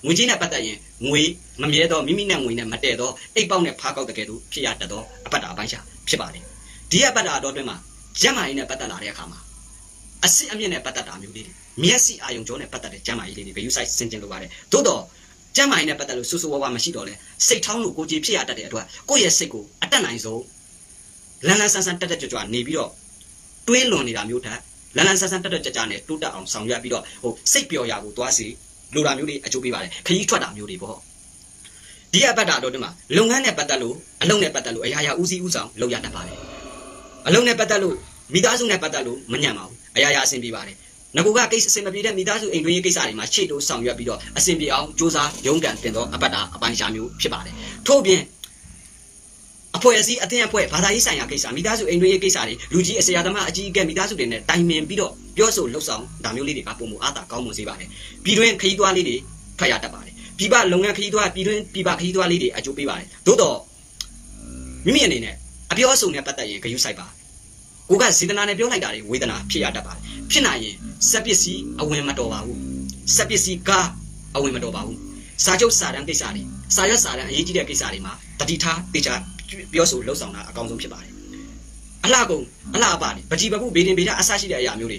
ငွေကြီးနဲ့ပတ်သက်ရင်ငွေမမြဲတော့မိမိနဲ့ငွေနဲ့မတည့်တော့အိတ်ပေါက်နဲ့ဖားကောက်တဲ့ကဲသူဖြစ်ရတတ်တော့အပတ်တာအပိုင်းရှာဖြစ်ပါတယ်ဒီအပတ်တာတော့တွင်မှာကျမ်းမာရေးနဲ့ပတ်သက်လာတဲ့အခါမှာအစစ်အမြင့်နဲ့ပတ်သက်တာမျိုးလေးတွေမျက်စိအာရုံကြောနဲ့ပတ်သက်တဲ့ကျမ်းမာရေးလေးတွေဘယ်ယူဆိုင်ဆင်ကျင်လိုပါတယ်သို့တော့ကျမ်းမာရေးနဲ့ပတ်သက်လို့ဆူဆူဝါဝါမရှိတော့လဲစိတ်ထောင်းလို့ကိုကြီးဖြစ်ရတတ်တဲ့အတွက်ကိုယ့်ရဲ့စိတ်ကိုအတက်နိုင်ဆုံးလန်းလန်းဆန်းဆန်းတက်တက်ကြွကြွနေပြီးတော့တွေးလွန်နေတာမျိုးထက်လန်းလန်းဆန်းဆန်းတက်တက်ကြွကြွနဲ့တိုးတက်အောင်ဆောင်ရွက်ပြီးတော့ဟိုစိတ်ပျော်ရာကိုသွားစီလိုတာမျိုးတွေအကျိုးပေးပါတယ်ခရီးထွက်တာမျိုးတွေပေါ့ဒီအပတ်တာတော့ဒီမှာလုပ်ငန်းနဲ့ပတ်သက်လို့အလုပ်နဲ့ပတ်သက်လို့အရာရာဦးစီးဦးဆောင်လုပ်ရတတ်ပါတယ်အလုပ်နဲ့ပတ်သက်လို့မိသားစုနဲ့ပတ်သက်လို့မညံ့ပါဘူးအရာရာအဆင်ပြေပါတယ်ငကူကကိစ္စအဆင်မပြေတဲ့မိသားစုအိမ်တွင်းရေးကိစ္စတွေမှာရှေ့တိုးဆောင်ရွက်ပြီးတော့အဆင်ပြေအောင်စူးစမ်းရုန်းကန်တင်တော့အပတ်တာအပိုင်းရှားမျိုးဖြစ်ပါတယ်ထို့ပြင်အဖွဲ့အစည်းအသင်းအဖွဲ့ဘာသာရေးဆိုင်ရာကိစ္စမိသားစုအိမ်တွင်းရေးကိစ္စတွေလူကြီးအစရာသမားအကြီးအကဲမိသားစုတွေနဲ့တိုင်ပင်ပြီးတော့ပြောဆိုလှုပ်ဆောင်ဒါမျိုးလေးတွေကပုံမူအားသာကောင်းမွန်စေပါတယ်ပြည်တွင်းခရီးသွားလေးတွေထွက်ရတတ်ပါတယ်ပြည်ပလုပ်ငန်းခရီးသွားပြည်တွင်းပြည်ပခရီးသွားလေးတွေအကျိုးပေးပါတယ်သို့တော့မိမိအနေနဲ့အပြောအဆိုနဲ့ပတ်သက်ရင်ဂရုစိုက်ပါကိုကစေတနာနဲ့ပြောလိုက်တာတွေဝေဒနာဖြစ်ရတတ်ပါတယ်ဖြစ်နိုင်ရင်စက်ပစ္စည်းအဝင်မတော်ပါဘူးစက်ပစ္စည်းကအဝင်မတော်ပါဘူးစာချုပ်စာတမ်းကိစ္စတွေစာရွက်စာတမ်းအရေးကြီးတဲ့ကိစ္စတွေမှာတတိထားတေချာပြောဆိုလှုပ်ဆောင်တာအကောင်းဆုံးဖြစ်ပါတယ်အလှကုန်အလှအပတွေပကြီးပပုဘေးတင်ဘေးတာအဆရှိတဲ့အရာမျိုးတွေ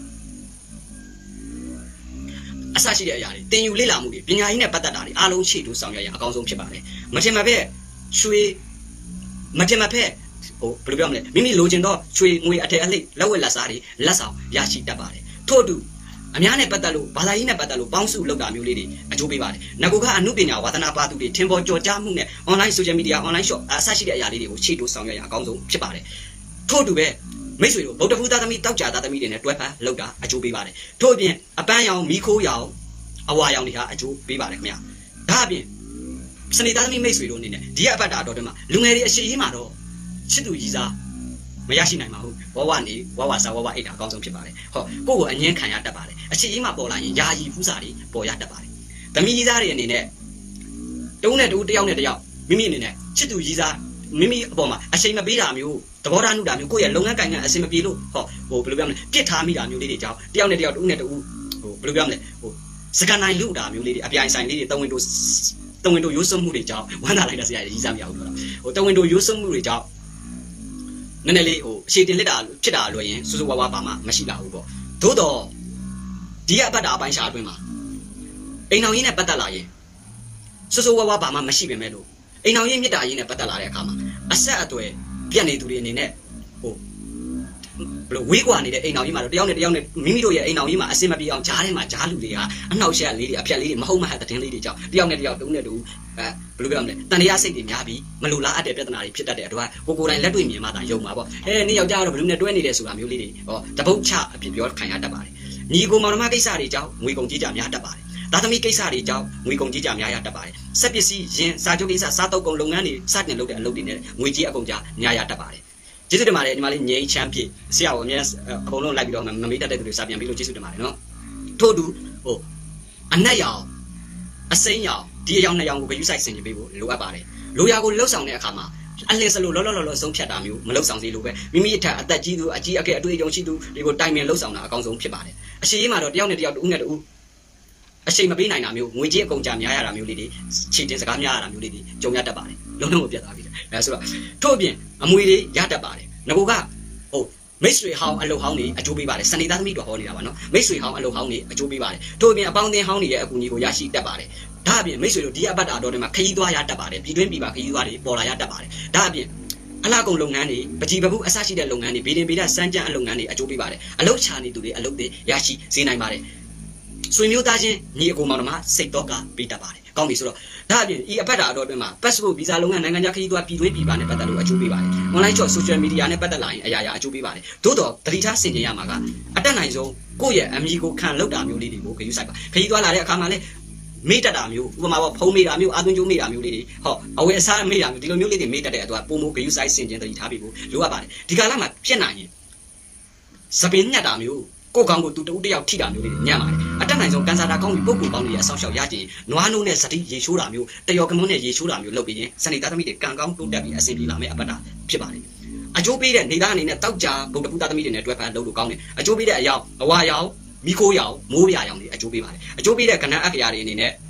အဆရှိတဲ့အရာတွေတင်ယူလေ့လာမှုတွေပညာရေးနဲ့ပတ်သက်တာတွေအားလုံးရှေ့တိုးဆောင်ရွက်ရအကောင်းဆုံးဖြစ်ပါတယ်မထင်မှပဲရွှေမထင်မှပဲဟိုဘယ်လိုပြောမလဲမိမိလိုချင်တော့ချွေငွေအထည်အလိပ်လက်ဝက်လက်စားတွေလက်ဆောင်ရရှိတတ်ပါတယ်ထို့အတူအများနဲ့ပတ်သက်လို့ဘာသာရေးနဲ့ပတ်သက်လို့ပေါင်းစုလုပ်တာမျိုးလေးတွေအကျိုးပေးပါတယ်ငကူကအမှုပညာဝါသနာပါသူတွေထင်ပေါ်ကြော်ကြားမှုနဲ့ online social media online shop အဆရှိတဲ့အရာလေးတွေကိုရှေ့တိုးဆောင်ရွက်ရအကောင်းဆုံးဖြစ်ပါတယ်ထို့အတူပဲမိတ်ဆွေတို့ဗုဒ္ဓဖူးသားသမီးတောက်ကြသားသမီးတွေနဲ့တွဲဖက်လုပ်တာအကျိုးပေးပါတယ်ထို့အပြင်အပန်းရောင်မီးခိုးရောင်အဝါရောင်တွေဟာအကျိုးပေးပါတယ်ခင်ဗျာဒါအပြင်စနေသားသမီးမိတ်ဆွေတို့အနေနဲ့ဒီအပတ်တာတော့တည်းမှာလူငယ်တွေအရှိရေးမှာတော့ချစ်သူကြီးစားမရရှိနိုင်ပါဘူးဝဝနေဝဝစားဝဝအိတ်တာအကောင်းဆုံးဖြစ်ပါတယ်ဟောကိုယ့်ကိုအငင်းခံရတတ်ပါတယ်အချစ်အေးမှပေါ်လာရင်ယာယီဖူးစာတွေပေါ်ရတတ်ပါတယ်သမီးကြီးစားတွေအနေနဲ့တုံးနဲ့တူတယောက်နဲ့တယောက်မိမိအနေနဲ့ချစ်သူကြီးစားမိမိအပေါ်မှာအချိန်မပေးတာမျိုးသဘောထားနှုတ်တာမျိုးကိုယ့်ရဲ့လုပ်ငန်းကိုင်ငံအဆင်မပြေလို့ဟောဟိုဘယ်လိုပြောမလဲပြစ်ထားမိတာမျိုးလေးတွေကြောင့်တယောက်နဲ့တယောက်တူနဲ့တူဟိုဘယ်လိုပြောမလဲဟိုစကန်နိုင်လူတာမျိုးလေးတွေအပြိုင်ဆိုင်လေးတွေတဝင်းတို့တဝင်းတို့ရိုးစွမှုတွေကြောင့်ဝမ်းသာလိုက်တဲ့ဆရာကြီးစားမရဘူးပြောတာဟိုတဝင်းတို့ရိုးစွမှုတွေကြောင့်နည်းနည်းလေးဟိုအခြေတင်လက်တာဖြစ်တာလို့ရင်စူးစူးဝါးဝါပါမှမရှိလာဘူးပေါ့သို့တော့ဒီအပတ်တာအပိုင်းရှာအတွင်းမှာအိမ်တော်ရင်းနဲ့ပတ်သက်လာရင်စူးစူးဝါးဝါပါမှမရှိပေမဲ့လို့အိမ်တော်ရင်းမြစ်တာရင်းနဲ့ပတ်သက်လာတဲ့အခါမှာအဆက်အသွယ်ပြတ်နေသူတွေအနေနဲ့ဟိုဘလို့ဝေးကွာနေတဲ့အိမ်တော်ကြီးမှာတော့တယောက်နဲ့တယောက်နဲ့မိမိတို့ရဲ့အိမ်တော်ကြီးမှာအစင်မပြေအောင်ဂျားထဲမှာဂျားလူတွေကအနှောက်အယှက်လေးတွေအဖြတ်လေးတွေမဟုတ်မဟတ်တဲ့တင်းလေးတွေကြောင့်တယောက်နဲ့တယောက်တုံးနဲ့တူအဲဘယ်လိုပြောမလဲတန်တရားစိတ်တွေများပြီးမလိုလားအပ်တဲ့ပြဿနာတွေဖြစ်တတ်တဲ့အတွက်ကိုကိုယ်တိုင်လက်တွေ့မြင်မှသာယုံမှာပေါ့အဲနေ့ယောက်ျားကတော့ဘယ်လိုနဲ့တွဲနေတယ်ဆိုတာမျိုးလေးတွေဟောတပုတ်ချအဖြစ်ပြောခံရတတ်ပါတယ်ညီကိုမောင်နှမကိစ္စတွေကြောင့်ငွေကုန်ကြီးကြများတတ်ပါတယ်သားသမီးကိစ္စတွေကြောင့်ငွေကုန်ကြီးကြများရတတ်ပါတယ်စက်ပစ္စည်းရင်စာချုပ်ကိစ္စစားတုပ်ကုန်လုပ်ငန်းတွေစတင်လုပ်တဲ့အလုပ်တွေနဲ့ငွေကြီးအကုန်ကြများရတတ်ပါတယ်ကျေးဇူးတင်ပါတယ်ညီမလေးငြိမ်းချမ်းပြည့်ဆရာကိုအမြဲအကုန်လုံးလိုက်ပြီးတော့မမေ့တတ်တဲ့သူတွေစာပြန်ပြီးလို့ကျေးဇူးတင်ပါတယ်နော်ထို့တူဟိုအနက်ရောင်အစိမ်းရောင်ဒီအရောင်နှစ်ရောင်ကိုဂရုစိုက်ဆင်ခြင်ပေးဖို့လိုအပ်ပါတယ်လိုရာကိုလှုပ်ဆောင်တဲ့အခါမှာအလင်းစလို့လောလောလောလောဆုံးဖြတ်တာမျိုးမလှုပ်ဆောင်စေလိုပဲမိမိအထက်အသက်ကြီးသူအကြီးအကဲအတွေ့အကြုံရှိသူတွေကိုတိုင်ပင်လှုပ်ဆောင်တာအကောင်းဆုံးဖြစ်ပါတယ်အရှိရေးမှာတော့တယောက်နဲ့တယောက်တူနဲ့တူအရှိန်မပေးနိုင်တာမျိုးငွေကြေးအကုန်ကြများရတာမျိုးလေးတွေခြေတင်စကားများရတာမျိုးလေးတွေကြုံရတတ်ပါတယ်လုံးလုံးကိုပြတ်သွားပြီအဲဆိုတော့ထို့အပြင်အမွေတွေရတတ်ပါတယ်ငကိုကဟိုမိတ်ဆွေဟောင်းအလုပ်ဟောင်းတွေအကျိုးပေးပါတယ်စနေသားသမီးတို့ဟောနေတာပါနော်မိတ်ဆွေဟောင်းအလုပ်ဟောင်းတွေအကျိုးပေးပါတယ်ထို့အပြင်အပေါင်းအသင်းဟောင်းတွေရဲ့အကူအညီကိုရရှိတတ်ပါတယ်ဒါအပြင်မိတ်ဆွေတို့ဒီအပတ်တာတော်တွေမှာခရီးသွားရတတ်ပါတယ်ပြည်တွင်းပြည်ပခရီးသွားတွေပေါ်လာရတတ်ပါတယ်ဒါအပြင်အလှကုန်လုပ်ငန်းတွေပကြီးပပုအစရှိတဲ့လုပ်ငန်းတွေဗီဒင်ဗီဒစမ်းကြံအလုပ်ငန်းတွေအကျိုးပေးပါတယ်အလုပ်ချနေသူတွေအလုပ်တွေရရှိစေနိုင်ပါတယ်ဆွေမျိုးသားချင်းညီအကိုမောင်နှမစိတ်တော့ကပေးတတ်ပါတယ်ကောင်းပြီဆိုတော့ဒါအပြင်ဤအပတ်တာတော်အတွင်းမှာ passport visa လုပ်ငန်းနိုင်ငံခြားခရီးသွားပြည်တွင်းပြည်ပနဲ့ပတ်သက်လို့အကျိုးပေးပါတယ် online shop social media နဲ့ပတ်သက်လာရင်အရာရာအကျိုးပေးပါတယ်သို့တော့တတိထားဆင်ခြင်ရမှာကအတက်နိုင်ဆုံးကိုယ့်ရဲ့အမိကိုခံလောက်တာမျိုးလေးတွေကိုဂရုစိုက်ပါခရီးသွားလာတဲ့အခါမှာလည်းမေ့တတ်တာမျိုးဥပမာပေါ့ဖုံးမေ့တာမျိုးအာသွင်းကျိုးမေ့တာမျိုးလေးတွေဟောအဝယ်အစားမေ့တာမျိုးဒီလိုမျိုးလေးတွေမေ့တတ်တဲ့အတွက်ပုံမိုဂရုစိုက်ဆင်ခြင်တတိထားပြီးဖို့လိုအပ်ပါတယ်ဒီကာလမှာဖြစ်နိုင်ရင်စပင်းညက်တာမျိုးကိုယ်ကောင်ကိုတူတူတယောက်ထိတာမျိုးလေးညံ့ပါတယ်အတက်နိုင်ဆုံးကန်ဆာတာကောင်းပြီးပုဂ္ဂိုလ်ကောင်းတွေရဲ့အဆောင်ရှောက်ရကြရင်နွားနိုးနဲ့စတိရေချိုးတာမျိုးတယောကမွန်းနဲ့ရေချိုးတာမျိုးလုပ်ပြီးရင်စနေသားသမီးတွေကံကောင်းတိုးတက်ပြီးအဆင်ပြေလာမယ့်အပတ်တာဖြစ်ပါတယ်အကျိုးပေးတဲ့နေသားအနေနဲ့တောက်ကြဗုဒ္ဓဘုရားသမီးတွေနဲ့တွဲဖက်လုပ်လို့ကောင်းတယ်အကျိုးပေးတဲ့အယောင်အဝါရောင်မိခိုးရောင်မိုးပြာရောင်တွေအကျိုးပေးပါတယ်အကျိုးပေးတဲ့ကဏ္ဍအခရာတွေအနေနဲ့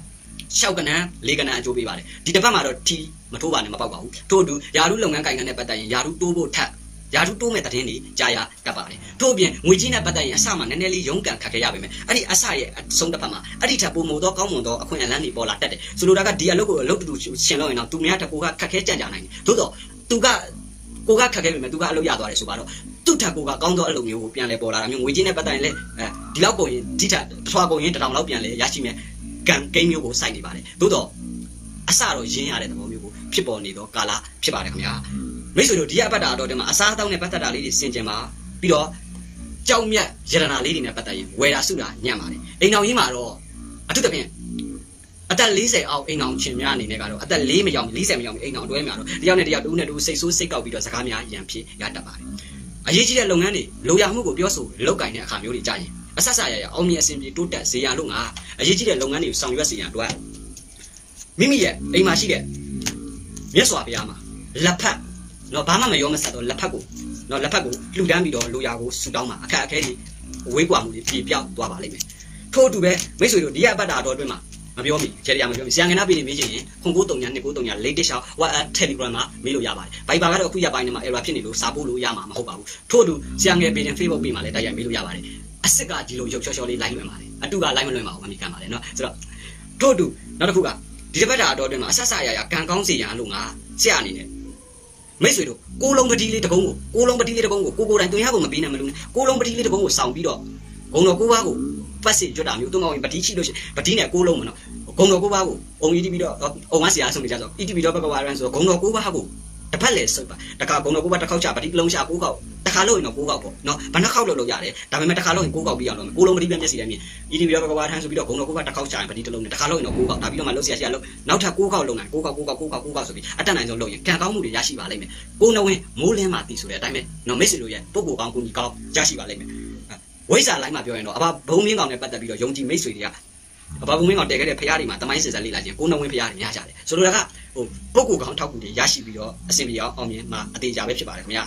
ရှောက်ကနန်းလေးကနန်းအကျိုးပေးပါတယ်ဒီတစ်ပတ်မှာတော့တီမထိုးပါနဲ့မပေါက်ပါဘူးထို့အတူယာရုလုပ်ငန်းကိုင်ငံနဲ့ပတ်သက်ရင်ယာရုတိုးဖို့ထပ်ယာရုတိုးမဲ့တည်င်းတွေကြာရကပ်ပါတယ်ထို့အပြင်ငွေကြီးနဲ့ပတ်သက်ရင်အစမှနည်းနည်းလေးရုန်းကန်ခတ်ခဲ့ရပါမယ်အဲ့ဒီအစရဲ့အဆုံးတစ်ပတ်မှာအဲ့ဒီထပ်ပုံမို့သောကောင်းမွန်သောအခွင့်အလမ်းတွေပေါ်လာတတ်တယ်ဆိုလိုတာကဒီအလုပ်ကိုအလုပ်တူတူရှင်လို့ရင်တော့သူများတကူကခက်ခဲကြံ့ကြနိုင်တယ်သို့တော့သူကကိုကခက်ခဲပြီမဲ့သူကအလုပ်ရသွားတယ်ဆိုပါတော့သူ့ထက်ကိုကကောင်းသောအလုပ်မျိုးကိုပြန်လဲပေါ်လာတာမျိုးငွေကြီးနဲ့ပတ်သက်ရင်လည်းအဲဒီလောက်ပုံရင်ဒီထက်တစ်ထွာပုံရင်တစ်ထောင်လောက်ပြန်လဲရရှိမဲ့ကံကိန်းမျိုးကိုစိုက်နေပါတယ်သို့တော့အစတော့ရင်းရတဲ့သဘောမျိုးကိုဖြစ်ပေါ်နေတော့ကာလဖြစ်ပါတယ်ခင်ဗျာမိတ်ဆွေတို့ဒီအပတ်တာတော့ဒီမှာအစားအသောက်နဲ့ပတ်သက်တာလေးတွေစင်ကြင်ပါပြီးတော့ကြောက်မြတ်ရတနာလေးတွေနဲ့ပတ်သက်ရင်ဝယ်တာစုတာညံ့ပါတယ်အိမ်တော်ကြီးမှာတော့အထူးသဖြင့်အသက်၄၀အောက်အိမ်အောင်ချင်းများအနေနဲ့ကတော့အသက်၄မရောက်၄၀မရောက်အိမ်အောင်အတွဲများတော့တယောက်နဲ့တယောက်တူနဲ့တူစိတ်ဆိုးစိတ်ကောက်ပြီးတော့စကားများရန်ဖြစ်ရတတ်ပါတယ်အရေးကြီးတဲ့လုပ်ငန်းတွေလိုရမှုကိုပြောဆိုလောက်ကင်တဲ့အခါမျိုးတွေကြာရင်အဆက်ဆက်ရရအောင်မြင်အဆင်ပြေတိုးတက်စေရလို့ငါအရေးကြီးတဲ့လုပ်ငန်းတွေကိုဆောင်ရွက်စေရန်အတွက်မိမိရဲ့အိမ်မှာရှိတဲ့မြတ်စွာဘုရားမှာလက်ဖက်တော့ဘာမှမရောမဆက်တော့လက်ဖက်ကိုတော့လက်ဖက်ကိုလှူဒန်းပြီးတော့လိုရာကိုဆူတောင်းမှာအခက်အခဲတွေအဝေးကွာမှုတွေပြေပြောက်သွားပါလိမ့်မယ်ထို့အတူပဲမိတ်ဆွေတို့ဒီအပတ်တာတော့အတွင်းမှာမပြောမိခြေရမပြောမိဆရာငယ်နာပြည်နေမေးချင်ရင်ခွန်ကိုတုံညာနှစ်ကိုတုံညာလေးတစ်ရှောင်း WhatsApp Telegram မှာမေးလို့ရပါတယ်။ Viber ကတော့အခုရပိုင်းမှာ error ဖြစ်နေလို့စာပို့လို့ရမှာမဟုတ်ပါဘူး။ထို့အတူဆရာငယ်ပြည်နေ Facebook ပြည်မှာလည်းတိုက်ရိုက်မေးလို့ရပါတယ်။အစ်စ်ကဒီလိုရုပ်ချောချောလေးလိုက်လွင်ပါတယ်။အတူကလိုက်မလွင်ပါဘူးမမိခံပါနဲ့နော်။ဆိုတော့ထို့အတူနောက်တစ်ခုကဒီတစ်ပတ်တာတော့အတွင်းမှာအဆက်ဆက်ရရကံကောင်းစီရန်လို့ငါဆရာအနေနဲ့မိတ်ဆွေတို့ကိုလုံးပတိလေးတကုံးကိုကိုလုံးပတိလေးတကုံးကိုကိုကိုတိုင်းတွင်ရကိုမပေးနိုင်မလို့ကိုလုံးပတိလေးတကုံးကိုစောင့်ပြီးတော့ဂုံတော်ကိုပါကိုပတ်စစ်ကြွတာမျိုးတုံးကောင်းရင်ပတိချိလို့ရှိပတိနဲ့ကိုလုံးမနော်ဂုံတော်ကိုပါကိုအုံကြီးပြီးတော့အုံမဆရာဆုံးနေကြဆိုအီတီဗီတော့ဘက်ကဝါရန်ဆိုဂုံတော်ကိုပါကိုတစ်ဖက်လေဆုပ်ပါတခါဂုံတော်ကိုပါတစ်ခေါက်ချပတိလုံးချကိုခေါက်တခါလို့ရင်တော့ကိုခေါက်ပေါ့နော်ဘယ်နှခေါက်လို့လို့ရတယ်ဒါပေမဲ့တခါလို့ရင်ကိုခေါက်ပြီးအောင်လို့ကိုလုံးပတိပြန်ပြက်စီတယ်မြင်အီတီဗီတော့ဘက်ကဝါရန်ဆိုပြီးတော့ဂုံတော်ကိုပါတစ်ခေါက်ချရင်ပတိတစ်လုံးနဲ့တခါလို့ရင်တော့ကိုခေါက်ဒါပြီးတော့မှလို့ဆရာဆရာလို့နောက်ထပ်ကိုခေါက်လုံးနိုင်ကိုခေါက်ကိုခေါက်ကိုခေါက်ကိုခေါက်ဆိုပြီးအတက်နိုင်ဆုံးလို့ရင်ကံကောင်းမှုတွေရရှိပါလိမ့်မယ်ကိုနဝင်းမိုးလင်းမှတည်ဆိုတဲ့အတိုင်းပဲနော်မိတ်ဆွေတို့ရဲ့ပုဂ္ဂိုလ်ကောင်းကိုကြီးကောင်းရရှိပါလိမ့်မယ်ဝိဇ္ဇာလိုက်မှပြောရင်တော့အဘဘုံမင်းကောင်နဲ့ပတ်သက်ပြီးတော့ယုံကြည်မိတ်ဆွေတွေကအဘဘုံမင်းကောင်တည်ခဲ့တဲ့ဖရားတွေမှာတမိုင်းစစ်စက်လေးလာခြင်းကိုနဝင်းဖရားတွေများကြတယ်ဆိုလိုတာကဟိုပုဂ္ဂိုလ်ကောင်းထောက်ကူတွေရရှိပြီးတော့အစဉ်ပြေအောင်အောင်မြင်မှာအသေးကြပဲဖြစ်ပါတယ်ခင်ဗျာ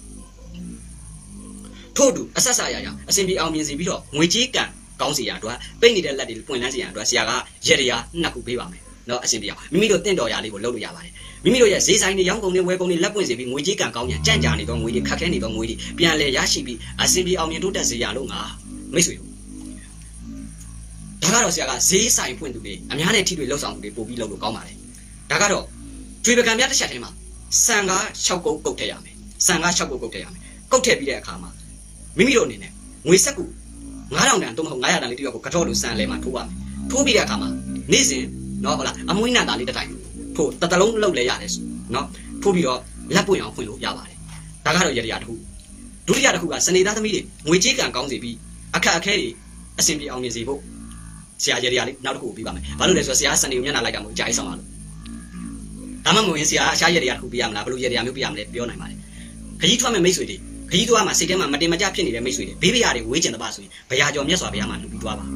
ထို့တူအဆက်ဆက်ရရအစဉ်ပြေအောင်မြင်စီပြီးတော့ငွေကြေးကံကောင်းစီရအတွက်ပိတ်နေတဲ့လက်တွေပွင့်လန်းစီရအတွက်ဆရာကရေရရာနှစ်ခုပေးပါမယ်နော်အစဉ်ပြေအောင်မိမိတို့တင့်တော်ရာလေးကိုလုပ်လို့ရပါတယ်မိမိတို့ရဲ့ဈေးဆိုင်တွေရောင်းကုန်တွေဝယ်ကုန်တွေလက်ပွင့်စီပြီးငွေကြေးကံကောင်းရကြံ့ကြာနေတော့ငွေတွေခက်ခဲနေတော့ငွေတွေပြန်လဲရရှိပြီးအစဉ်ပြေအောင်မြင်တိုးတက်စေရလို့ငါမိတ်ဆွေတို့ဒါကတော့ဆရာကဈေးဆိုင်ဖွင့်သူတွေအများနဲ့ထိတွေလှုပ်ဆောင်သူတွေပို့ပြီးလုပ်လို့ကောင်းပါတယ်ဒါကတော့ကျွေပကံများတစ်ချက်ထဲမှာစံကား၆ကုတ်ကုတ်ထည့်ရမယ်စံကား၆ကုတ်ကုတ်ထည့်ရမယ်ကုတ်ထည့်ပြီးတဲ့အခါမှာမိမိတို့အနေနဲ့ငွေဆက်ကူငါးထောင်တန်တော့မဟုတ်ငါးရာတန်လေးတယောက်ကိုကတော့လို့စံလဲမှာထိုးပါမယ်ထိုးပြီးတဲ့အခါမှာနေ့စဉ်နော်ဟုတ်လားအမွှေးနံတာလေးတစ်တိုင်းထိုးတတလုံးလှုပ်လဲရတယ်နော်ထိုးပြီးတော့လက်ပွင့်အောင်ဖွင့်လို့ရပါတယ်ဒါကတော့ရရတစ်ခုဒုတိယတစ်ခုကစနေသားသမီးတွေငွေကြေးကံကောင်းစေပြီးအခက်အခဲတွေအဆင်ပြေအောင်မြင်စေဖို့ဆရာရရလေးနောက်တစ်ခုပြပါမယ်ဘာလို့လဲဆိုတော့ဆရာစနေကိုမျက်နှာလိုက်တာမဟုတ်ကြာအိဆောင်ပါလို့ဒါမှမဟုတ်ရင်ဆရာအရှားရရတစ်ခုပြရမလားဘယ်လိုရရမျိုးပြရမလဲပြောနိုင်ပါတယ်ခကြီးထွက်မဲ့မိတ်ဆွေတွေခကြီးသွားမှာစိတ်ထဲမှာမတင်မကျဖြစ်နေတဲ့မိတ်ဆွေတွေဘေးဘရာတွေဝေးကျင်တပါဆိုရင်ဘရာကျော်မြတ်စွာဘုရားမှာလှူပြီးသွားပါ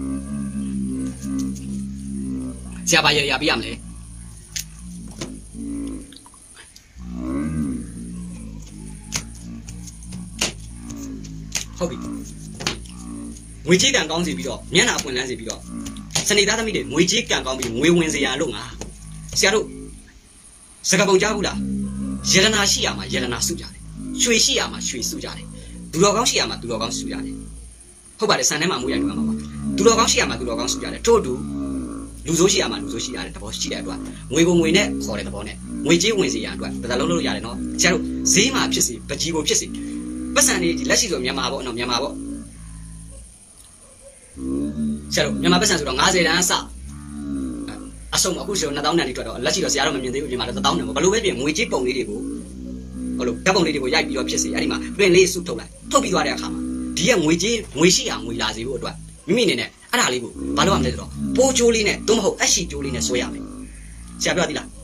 ဆရာဘာရရပြရမလဲဟုတ်ပြီငွေကြေးကံကောင်းစီပြီးတော့မျက်နှာပွင့်လန်းစီပြီးတော့စနေသားသမီးတွေငွေကြေးကံကောင်းပြီးငွေဝင်စေရလို့ငါဆရာတို့စကားပုံကြားဘူးလားယရနာရှိရမှာယရနာစုကြတယ်ရွှေရှိရမှာရွှေစုကြတယ်သူတော်ကောင်းရှိရမှာသူတော်ကောင်းစုကြတယ်ဟုတ်ပါတယ်ဆန်ထဲမှာမွေးရိုက်လို့မှာပါသူတော်ကောင်းရှိရမှာသူတော်ကောင်းစုကြတယ်ထို့တူလူဆိုးရှိရမှာလူဆိုးရှိရတယ်တဘောရှိတဲ့အတွက်ငွေကိုငွေနဲ့ခေါ်တဲ့တဘောနဲ့ငွေကြေးဝင်စေရအတွက်ဒါသာလုံးလို့ရတယ်နော်ဆရာတို့ဈေးမှာဖြစ်စီပကြီးကိုဖြစ်စီပတ်စံတွေဒီလက်ရှိဆိုမြန်မာပေါ့နော်မြန်မာပေါ့ဆရာတို့မြန်မာပတ်စံဆိုတော့၅၀တန်းအစအဆုံးအခုဆိုနှစ်သောင်းတန်းလေးထွက်တော့လက်ရှိတော့ဆရာတို့မမြင်သေးဘူးမြန်မာတော့တစ်သောင်းတန်းပေါ့ဘယ်လိုပဲပြင်ငွေကြေးပုံလေးတွေကိုဟိုလိုဓာတ်ပုံလေးတွေကိုရိုက်ပြီးတော့ဖြစ်စေအဲ့ဒီမှာပင်လေးစုထုတ်လိုက်ထုတ်ပြီးသွားတဲ့အခါမှာဒီကငွေကြေးငွေရှိအောင်ငွေလာစေဖို့အတွက်မိမိအနေနဲ့အဲ့ဒါလေးကိုဘာလို့ရမလဲဆိုတော့ပိုးချိုးလေးနဲ့သို့မဟုတ်အရှိချိုးလေးနဲ့ဆွဲရမယ်ဆရာပြောသီးလား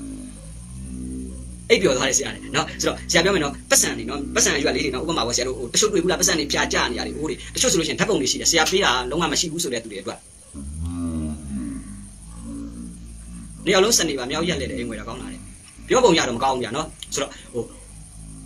အိပ်ပျော်သွားတယ်ဆရာနဲ့နော်ဆိုတော့ဆရာပြောမယ်နော်ပတ်စံနေနော်ပတ်စံရွက်လေးတွေနော်ဥပမာပေါ့ဆရာတို့ဟိုတချို့တွေ့ဘူးလားပတ်စံတွေဖြာကျနေရတယ်ဟိုတွေတချို့ဆိုလို့ရှိရင်ဓာတ်ပုံတွေရှိတယ်ဆရာပေးတာလုံးဝမရှိဘူးဆိုတဲ့သူတွေအတွက်နေရာလုံးစနေပါမြောက်ရက်လက်တဲ့အိမ်ငွေတာကောင်းလာတယ်ပြောပုံရတော့မကောင်းဘူးဗျာနော်ဆိုတော့ဟို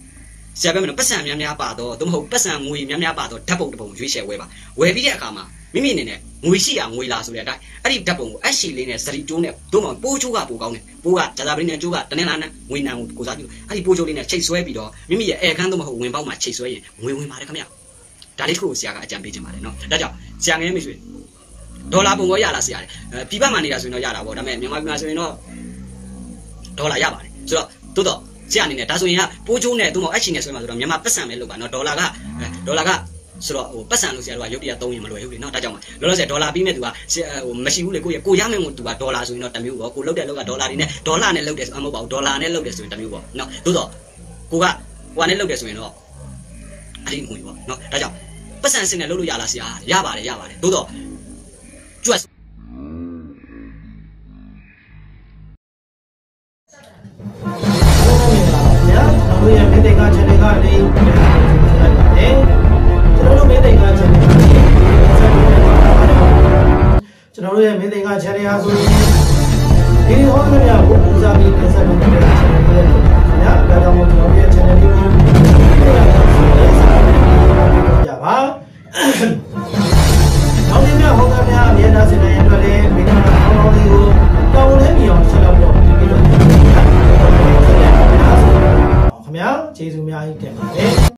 ဆရာပြောမယ်နော်ပတ်စံများများပါတော့သို့မဟုတ်ပတ်စံငွေများများပါတော့ဓာတ်ပုံတစ်ပုံရွေးချယ်ဝဲပါဝယ်ပြီးတဲ့အခါမှာမိမိအနေနဲ့ငွေရှိရငွေလာဆိုတဲ့အတိုင်းအဲ့ဒီဓာတ်ပုံကိုအရှိလေးနဲ့စရီကျိုးနဲ့တို့မှပိုးချိုးကပိုကောင်းတယ်ပိုးကဂျာဇာပရင်းနဲ့ကျိုးကတနင်္လာနဲ့ငွေနံကိုကိုစားပြုအဲ့ဒီပိုးချိုးလေးနဲ့ချိတ်ဆွဲပြီးတော့မိမိရဲ့အဲခန်းသို့မဟုတ်ဝင်ပေါက်မှာချိတ်ဆွဲရင်ငွေဝင်ပါတယ်ခင်ဗျဒါလေးကိုဆရာကအကြံပေးချင်ပါတယ်နော်ဒါကြောင့်ဆရာငယ်မိတ်ဆွေဒေါ်လာပုံရောရလားဆရာလေပြည်ပမှာနေတာဆိုရင်တော့ရတာပေါ့ဒါပေမဲ့မြန်မာပြည်မှာဆိုရင်တော့ဒေါ်လာရပါတယ်ဆိုတော့တိုးတော့ဆရာအနေနဲ့ဒါဆိုရင်ကပိုးချိုးနဲ့တို့မှအရှိနဲ့ဆွဲမှာဆိုတော့မြန်မာပတ်စံပဲလုပ်ပါနော်ဒေါ်လာကဒေါ်လာကဆိုတော့ဟိုပတ်စံလို့ဆရာတို့ကရုပ်တရားသုံးရင်မလွယ်ဘူးလေနော်ဒါကြောင့်လောလောဆယ်ဒေါ်လာပြီးမဲ့သူကဟိုမရှိဘူးလေကိုရကိုရမယ်ကိုသူကဒေါ်လာဆိုရင်တော့တစ်မျိုးပေါ့ကိုလုတ်တဲ့လောက်ကဒေါ်လာတွေနဲ့ဒေါ်လာနဲ့လုတ်တယ်ဆိုအမဟုတ်ပါဘူးဒေါ်လာနဲ့လုတ်တယ်ဆိုရင်တစ်မျိုးပေါ့နော်သို့တော့ကိုကဟိုကနဲ့လုတ်တယ်ဆိုရင်တော့အဲ့ဒီငွေပေါ့နော်ဒါကြောင့်ပတ်စံစင်နဲ့လုတ်လို့ရလားဆရာရပါတယ်ရပါတယ်သို့တော့ကျွတ်ညာတို့ရဲ့မိသိက channel ကနေပါတယ်ကျွန်တော်တို့မိသိက channel ကနေကျွန်တော်တို့ရဲ့မိသိက channel ဟာဆိုရင်ဒီဟောသမျှကိုဦးစားပြီးတင်ဆက်ပေးတဲ့ channel တွေခင်ဗျာဒါကြောင့်မို့ကျွန်တော်ရဲ့ channel လေးကိုကြပါနောက်နေ့မြဟောသမျှအမြဲတမ်းစင်တဲ့အတွက်လည်းမိသားစုကောင်းကောင်းလေးကိုကောင်းလဲမြင်အောင်ဆက်လုပ်တော့ဒီလိုခင်ဗျာကျေးဇူးအများကြီးတင်ပါတယ်